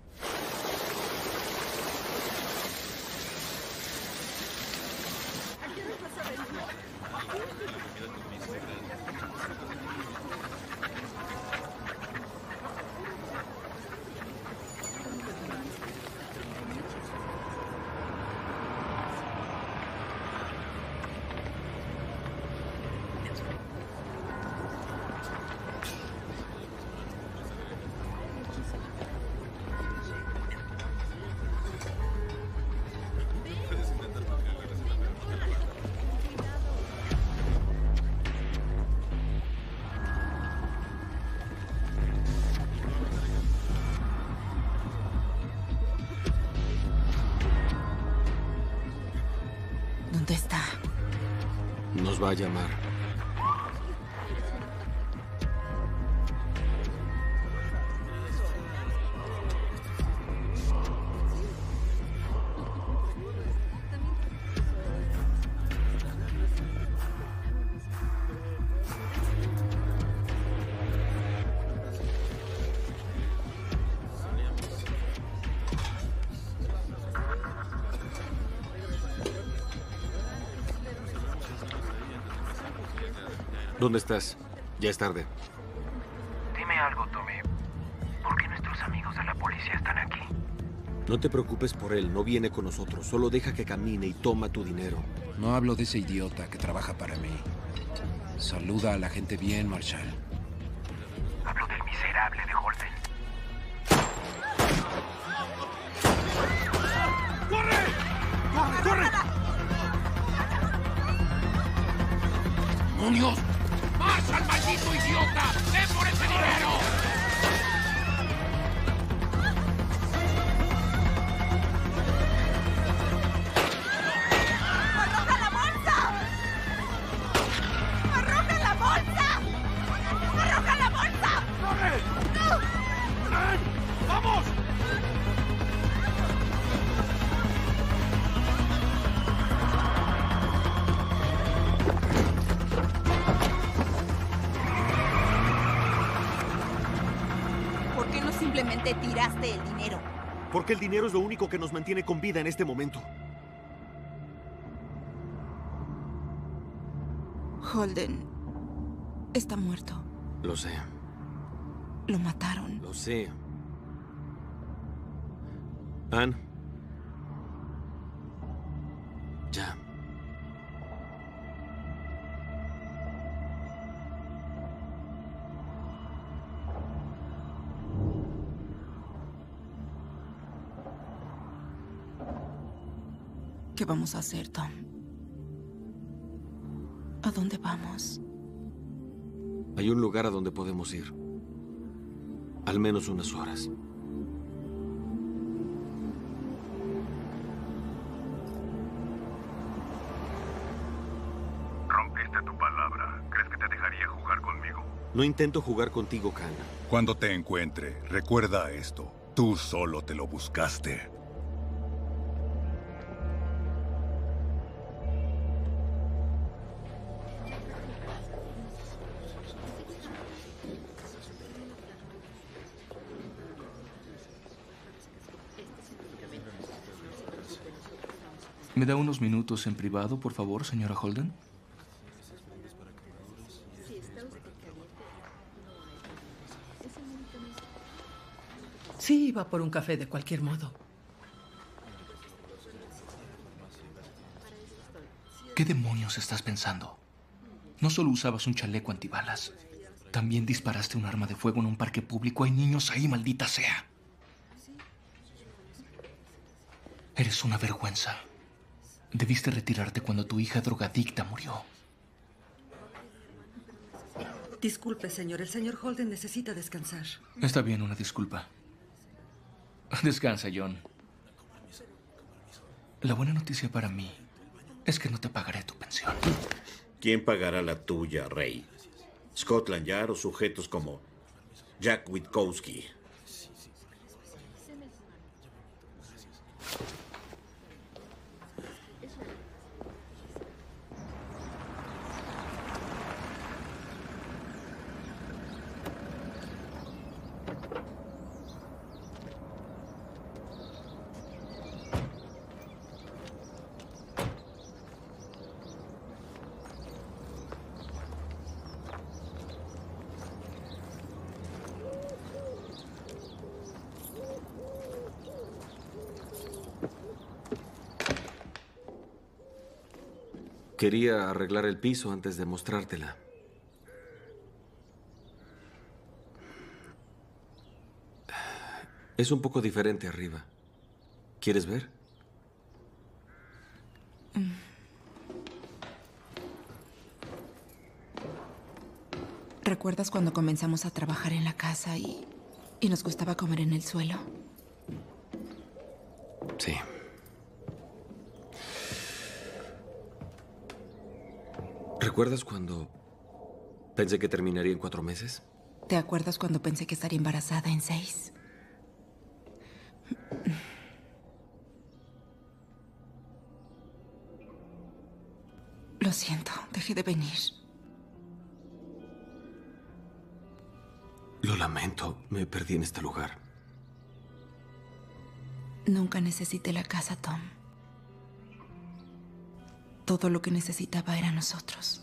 ¿Dónde está? Nos va a llamar. ¿Dónde estás? Ya es tarde. Dime algo, Tommy. ¿Por qué nuestros amigos de la policía están aquí? No te preocupes por él, no viene con nosotros. Solo deja que camine y toma tu dinero. No hablo de ese idiota que trabaja para mí. Saluda a la gente bien, Marshall. Hablo del miserable de Holden. ¡Corre! ¡Corre, corre! ¡Demonios! ¡Marshall, maldito idiota! ¡Ven por ese dinero! ¡Arroja la bolsa! ¡Arroja la bolsa! ¡Arroja la bolsa! ¡Corre! ¡Ven! ¡Vamos! ¿Por qué no simplemente tiraste el dinero? Porque el dinero es lo único que nos mantiene con vida en este momento. Holden está muerto. Lo sé. Lo mataron. Lo sé. Ann. Ya. ¿Qué vamos a hacer, Tom? ¿A dónde vamos? Hay un lugar a donde podemos ir. Al menos unas horas. Rompiste tu palabra. ¿Crees que te dejaría jugar conmigo? No intento jugar contigo, Khan. Cuando te encuentre, recuerda esto. Tú solo te lo buscaste. ¿Me da unos minutos en privado, por favor, señora Holden? Sí, iba por un café de cualquier modo. ¿Qué demonios estás pensando? No solo usabas un chaleco antibalas. También disparaste un arma de fuego en un parque público. Hay niños ahí, maldita sea. Eres una vergüenza. Debiste retirarte cuando tu hija drogadicta murió. Disculpe, señor. El señor Holden necesita descansar. Está bien, una disculpa. Descansa, John. La buena noticia para mí es que no te pagaré tu pensión. ¿Quién pagará la tuya, Rey? ¿Scotland Yard o sujetos como Jack Witkowski? Quería arreglar el piso antes de mostrártela. Es un poco diferente arriba. ¿Quieres ver? ¿Recuerdas cuando comenzamos a trabajar en la casa y nos gustaba comer en el suelo? Sí. ¿Recuerdas cuando pensé que terminaría en 4 meses? ¿Te acuerdas cuando pensé que estaría embarazada en 6? Lo siento, dejé de venir. Lo lamento, me perdí en este lugar. Nunca necesité la casa, Tom. Todo lo que necesitaba era nosotros.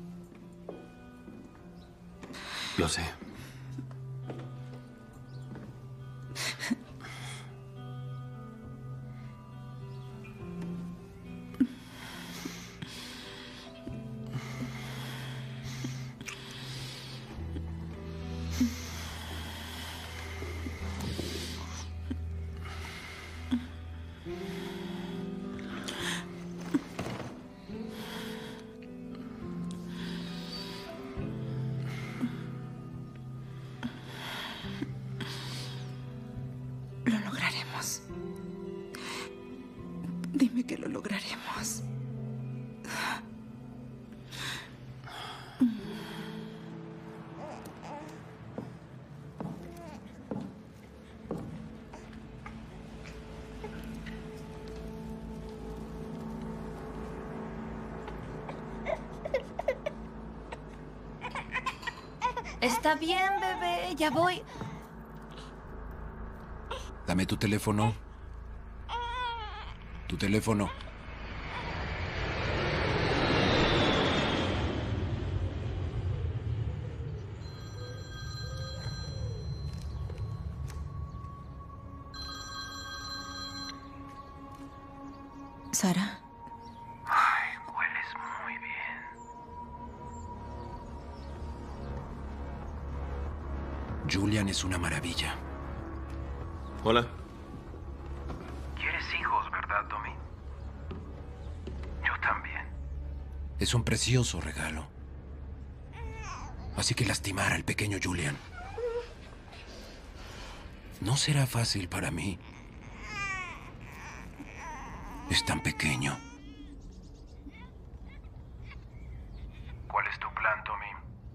Lo sé. Lo lograremos. Dime que lo lograremos. Está bien, bebé, ya voy. Dame tu teléfono. Tu teléfono. Sara. Ay, hueles muy bien. Julian es una maravilla. Hola. ¿Quieres hijos, verdad, Tommy? Yo también. Es un precioso regalo. Así que lastimar al pequeño Julian no será fácil para mí. Es tan pequeño. ¿Cuál es tu plan, Tommy?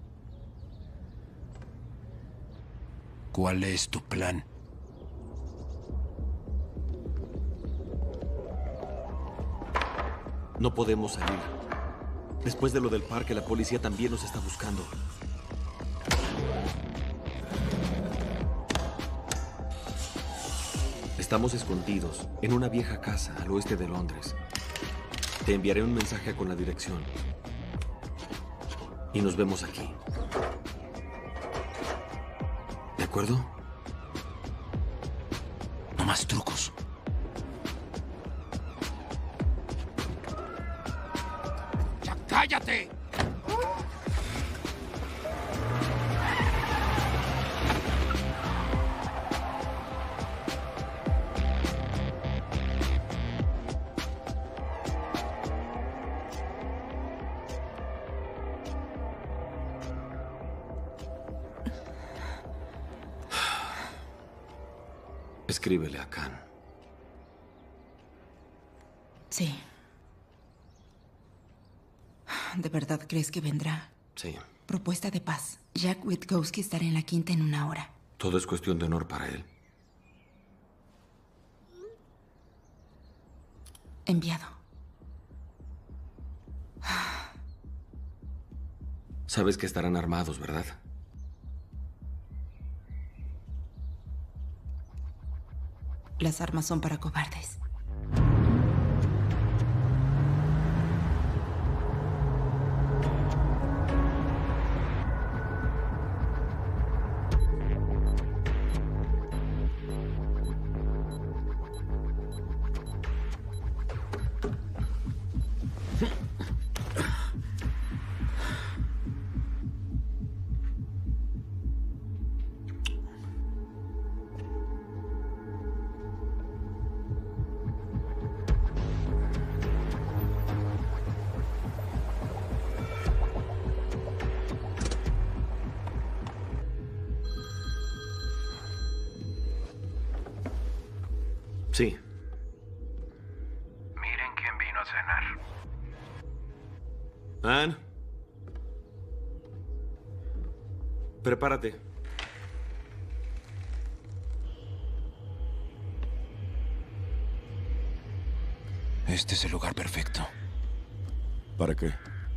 ¿Cuál es tu plan? No podemos salir. Después de lo del parque, la policía también nos está buscando. Estamos escondidos en una vieja casa al oeste de Londres. Te enviaré un mensaje con la dirección. Y nos vemos aquí. ¿De acuerdo? No más trucos. ¡Ya cállate! Escríbele a Khan. Sí. ¿De verdad crees que vendrá? Sí. Propuesta de paz. Jack Witkowski estará en la quinta en 1 hora. Todo es cuestión de honor para él. Enviado. Sabes que estarán armados, ¿verdad? Las armas son para cobardes. Sí. Miren quién vino a cenar. Anne. Prepárate. Este es el lugar perfecto. ¿Para qué?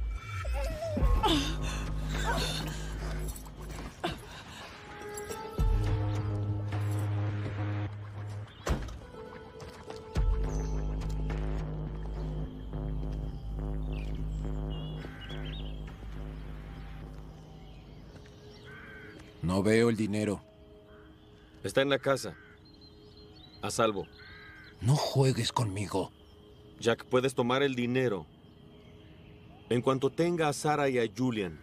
No veo el dinero. Está en la casa. A salvo. No juegues conmigo. Jack, puedes tomar el dinero. En cuanto tenga a Sarah y a Julian.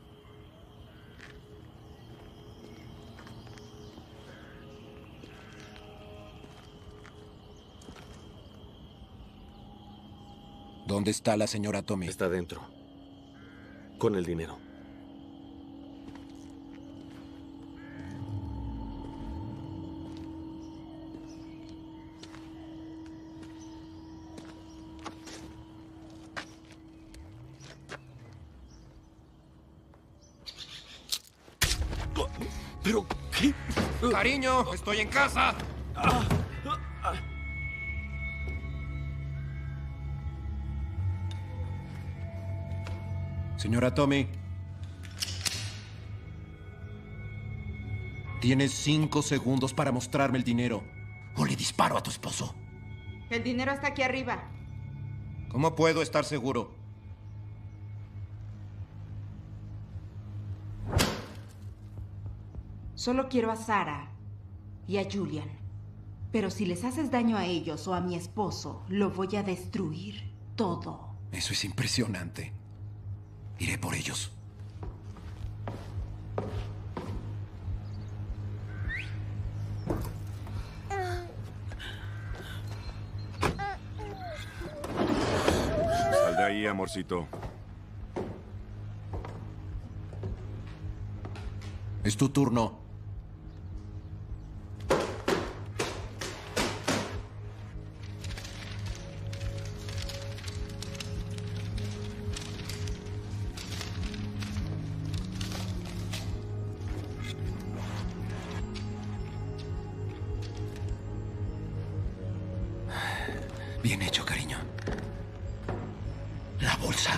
¿Dónde está la señora Tommy? Está dentro. Con el dinero. ¿Pero qué? Cariño, estoy en casa. Señora Tommy. Tienes 5 segundos para mostrarme el dinero. O le disparo a tu esposo. El dinero está aquí arriba. ¿Cómo puedo estar seguro? Solo quiero a Sarah y a Julian. Pero si les haces daño a ellos o a mi esposo, lo voy a destruir todo. Eso es impresionante. Iré por ellos. Sal de ahí, amorcito. Es tu turno. Bien hecho, cariño. La bolsa.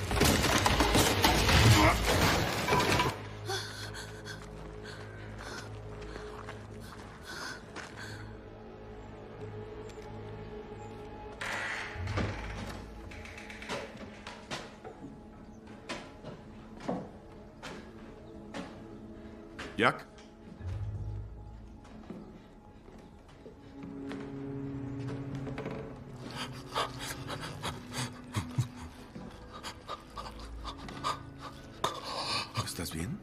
Jack. ¿Estás bien?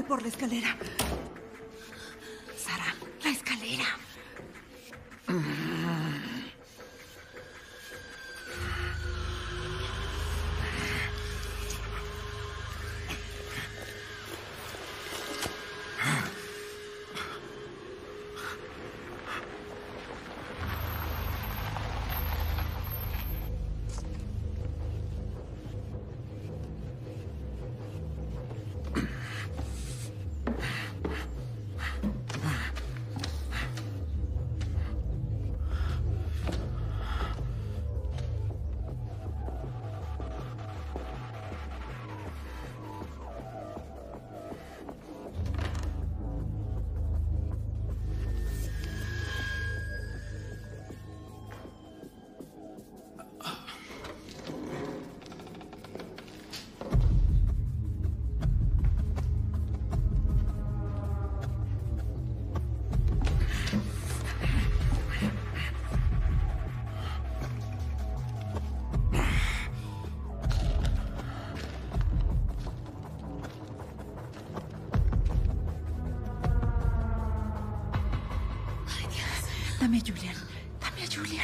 por la escalera. Sara, la escalera. Dame a Julian. Dame a Julian.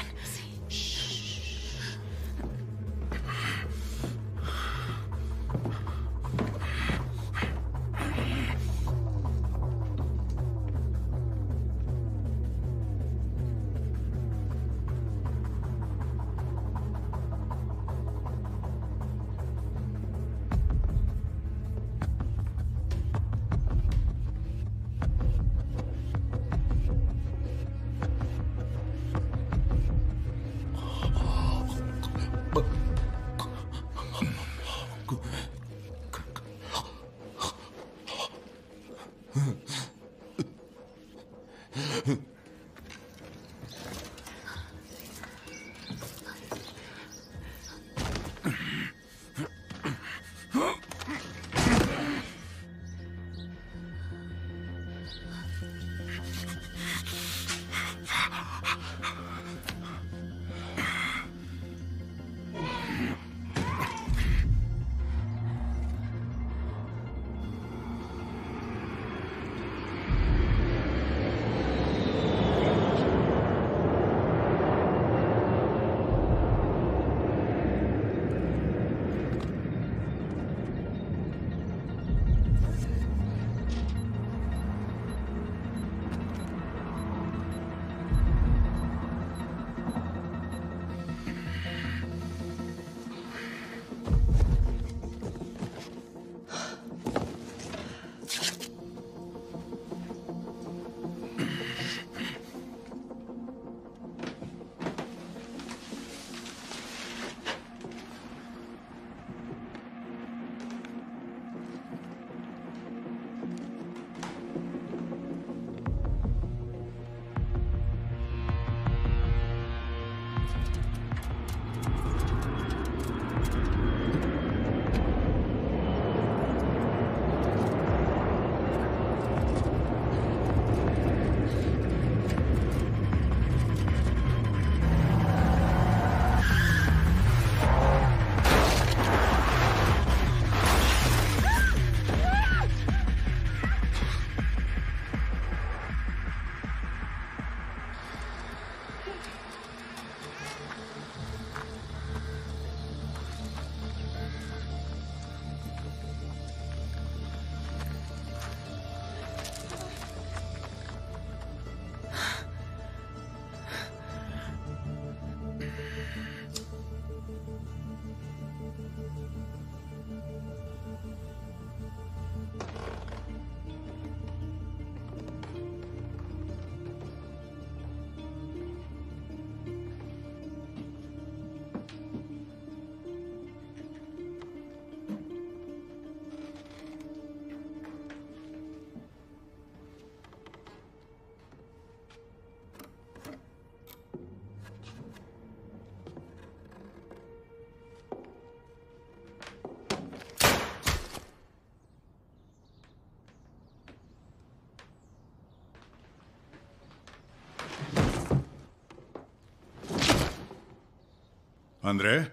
¿André?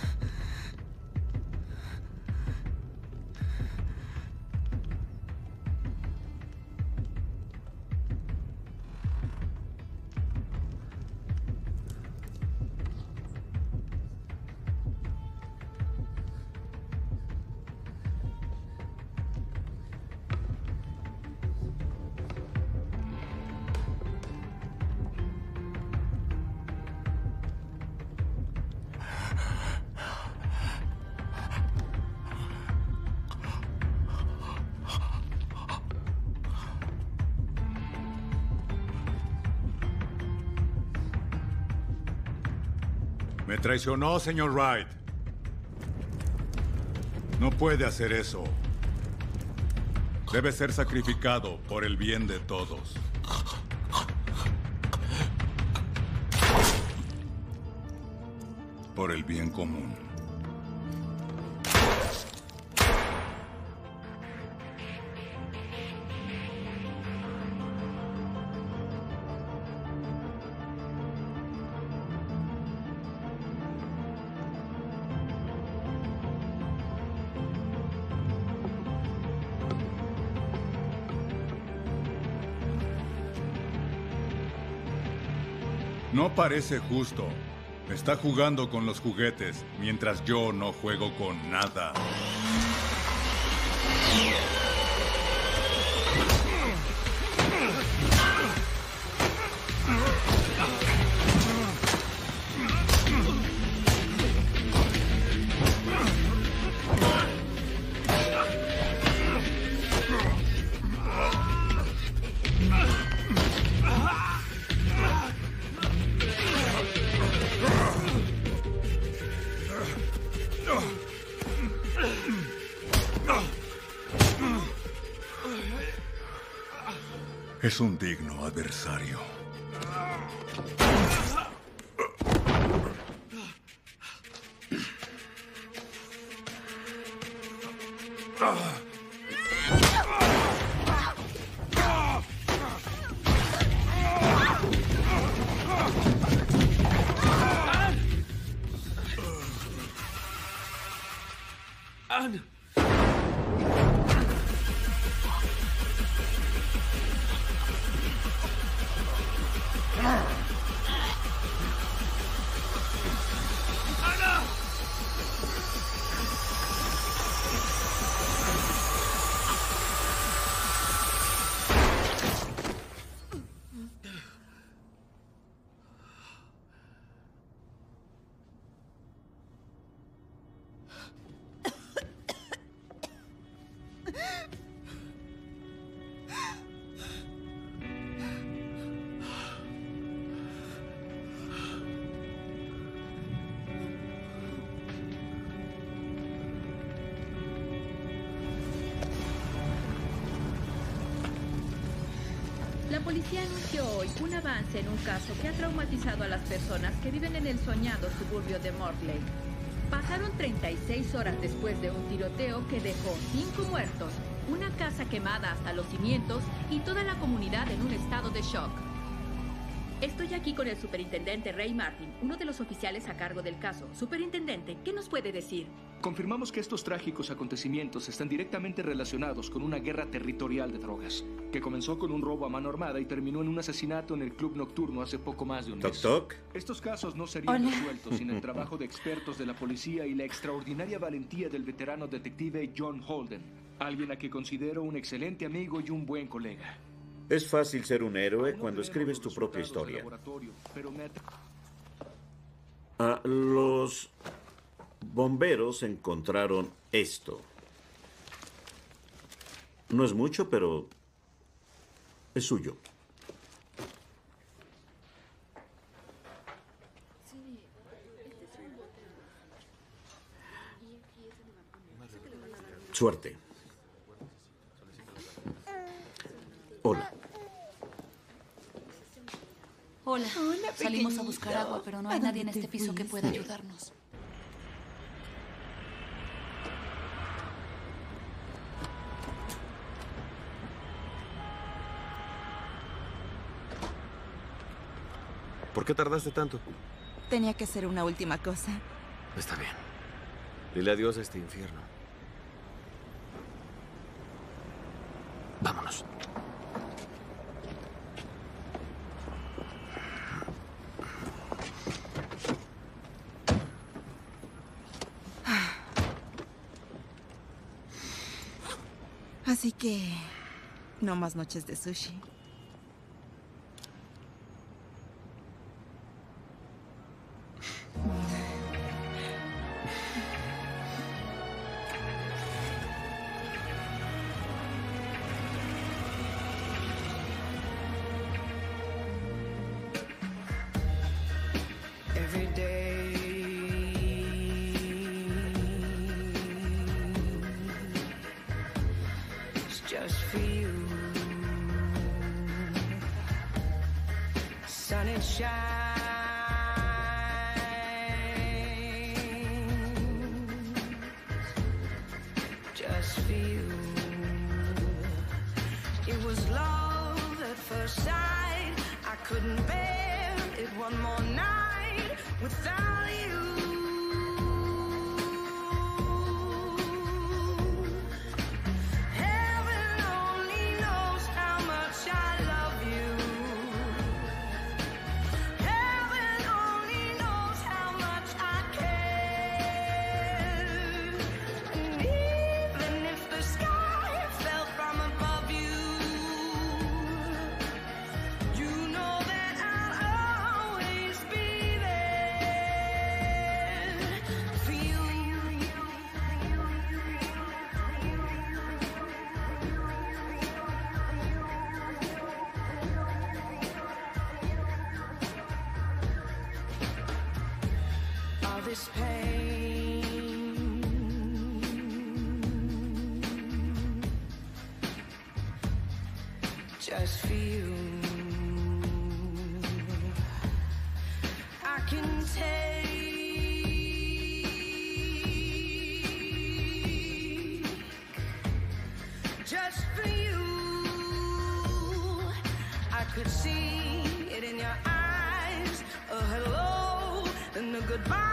Me traicionó, señor Wright. No puede hacer eso. Debe ser sacrificado por el bien de todos. Por el bien común. No parece justo. Está jugando con los juguetes, mientras yo no juego con nada. Es un digno adversario. La policía anunció hoy un avance en un caso que ha traumatizado a las personas que viven en el soñado suburbio de Mortlake. Pasaron 36 horas después de un tiroteo que dejó 5 muertos, una casa quemada hasta los cimientos y toda la comunidad en un estado de shock. Estoy aquí con el superintendente Ray Martin, uno de los oficiales a cargo del caso. Superintendente, ¿qué nos puede decir? Confirmamos que estos trágicos acontecimientos están directamente relacionados con una guerra territorial de drogas, que comenzó con un robo a mano armada y terminó en un asesinato en el club nocturno hace poco más de un mes. Toc. Estos casos no serían resueltos sin el trabajo de expertos de la policía y la extraordinaria valentía del veterano detective John Holden, alguien a quien considero un excelente amigo y un buen colega. Es fácil ser un héroe cuando escribes tu propia historia. Los bomberos encontraron esto. No es mucho, pero es suyo. Suerte. Hola. Hola. Salimos a buscar agua, pero no hay nadie en este piso que pueda ayudarnos. ¿Por qué tardaste tanto? Tenía que hacer una última cosa. Está bien. Dile adiós a este infierno. Vámonos. Así que no más noches de sushi. Every day it's just for you. Sun and shine just for you. It was love at first sight. I couldn't bear it one more night without you. Heaven only knows how much I love you. Heaven only knows how much I care. And even if the sky fell from above you, you know that I'll always be there for you. All this pain, just for you. I can take just for you. I could see it in your eyes, a hello and a goodbye.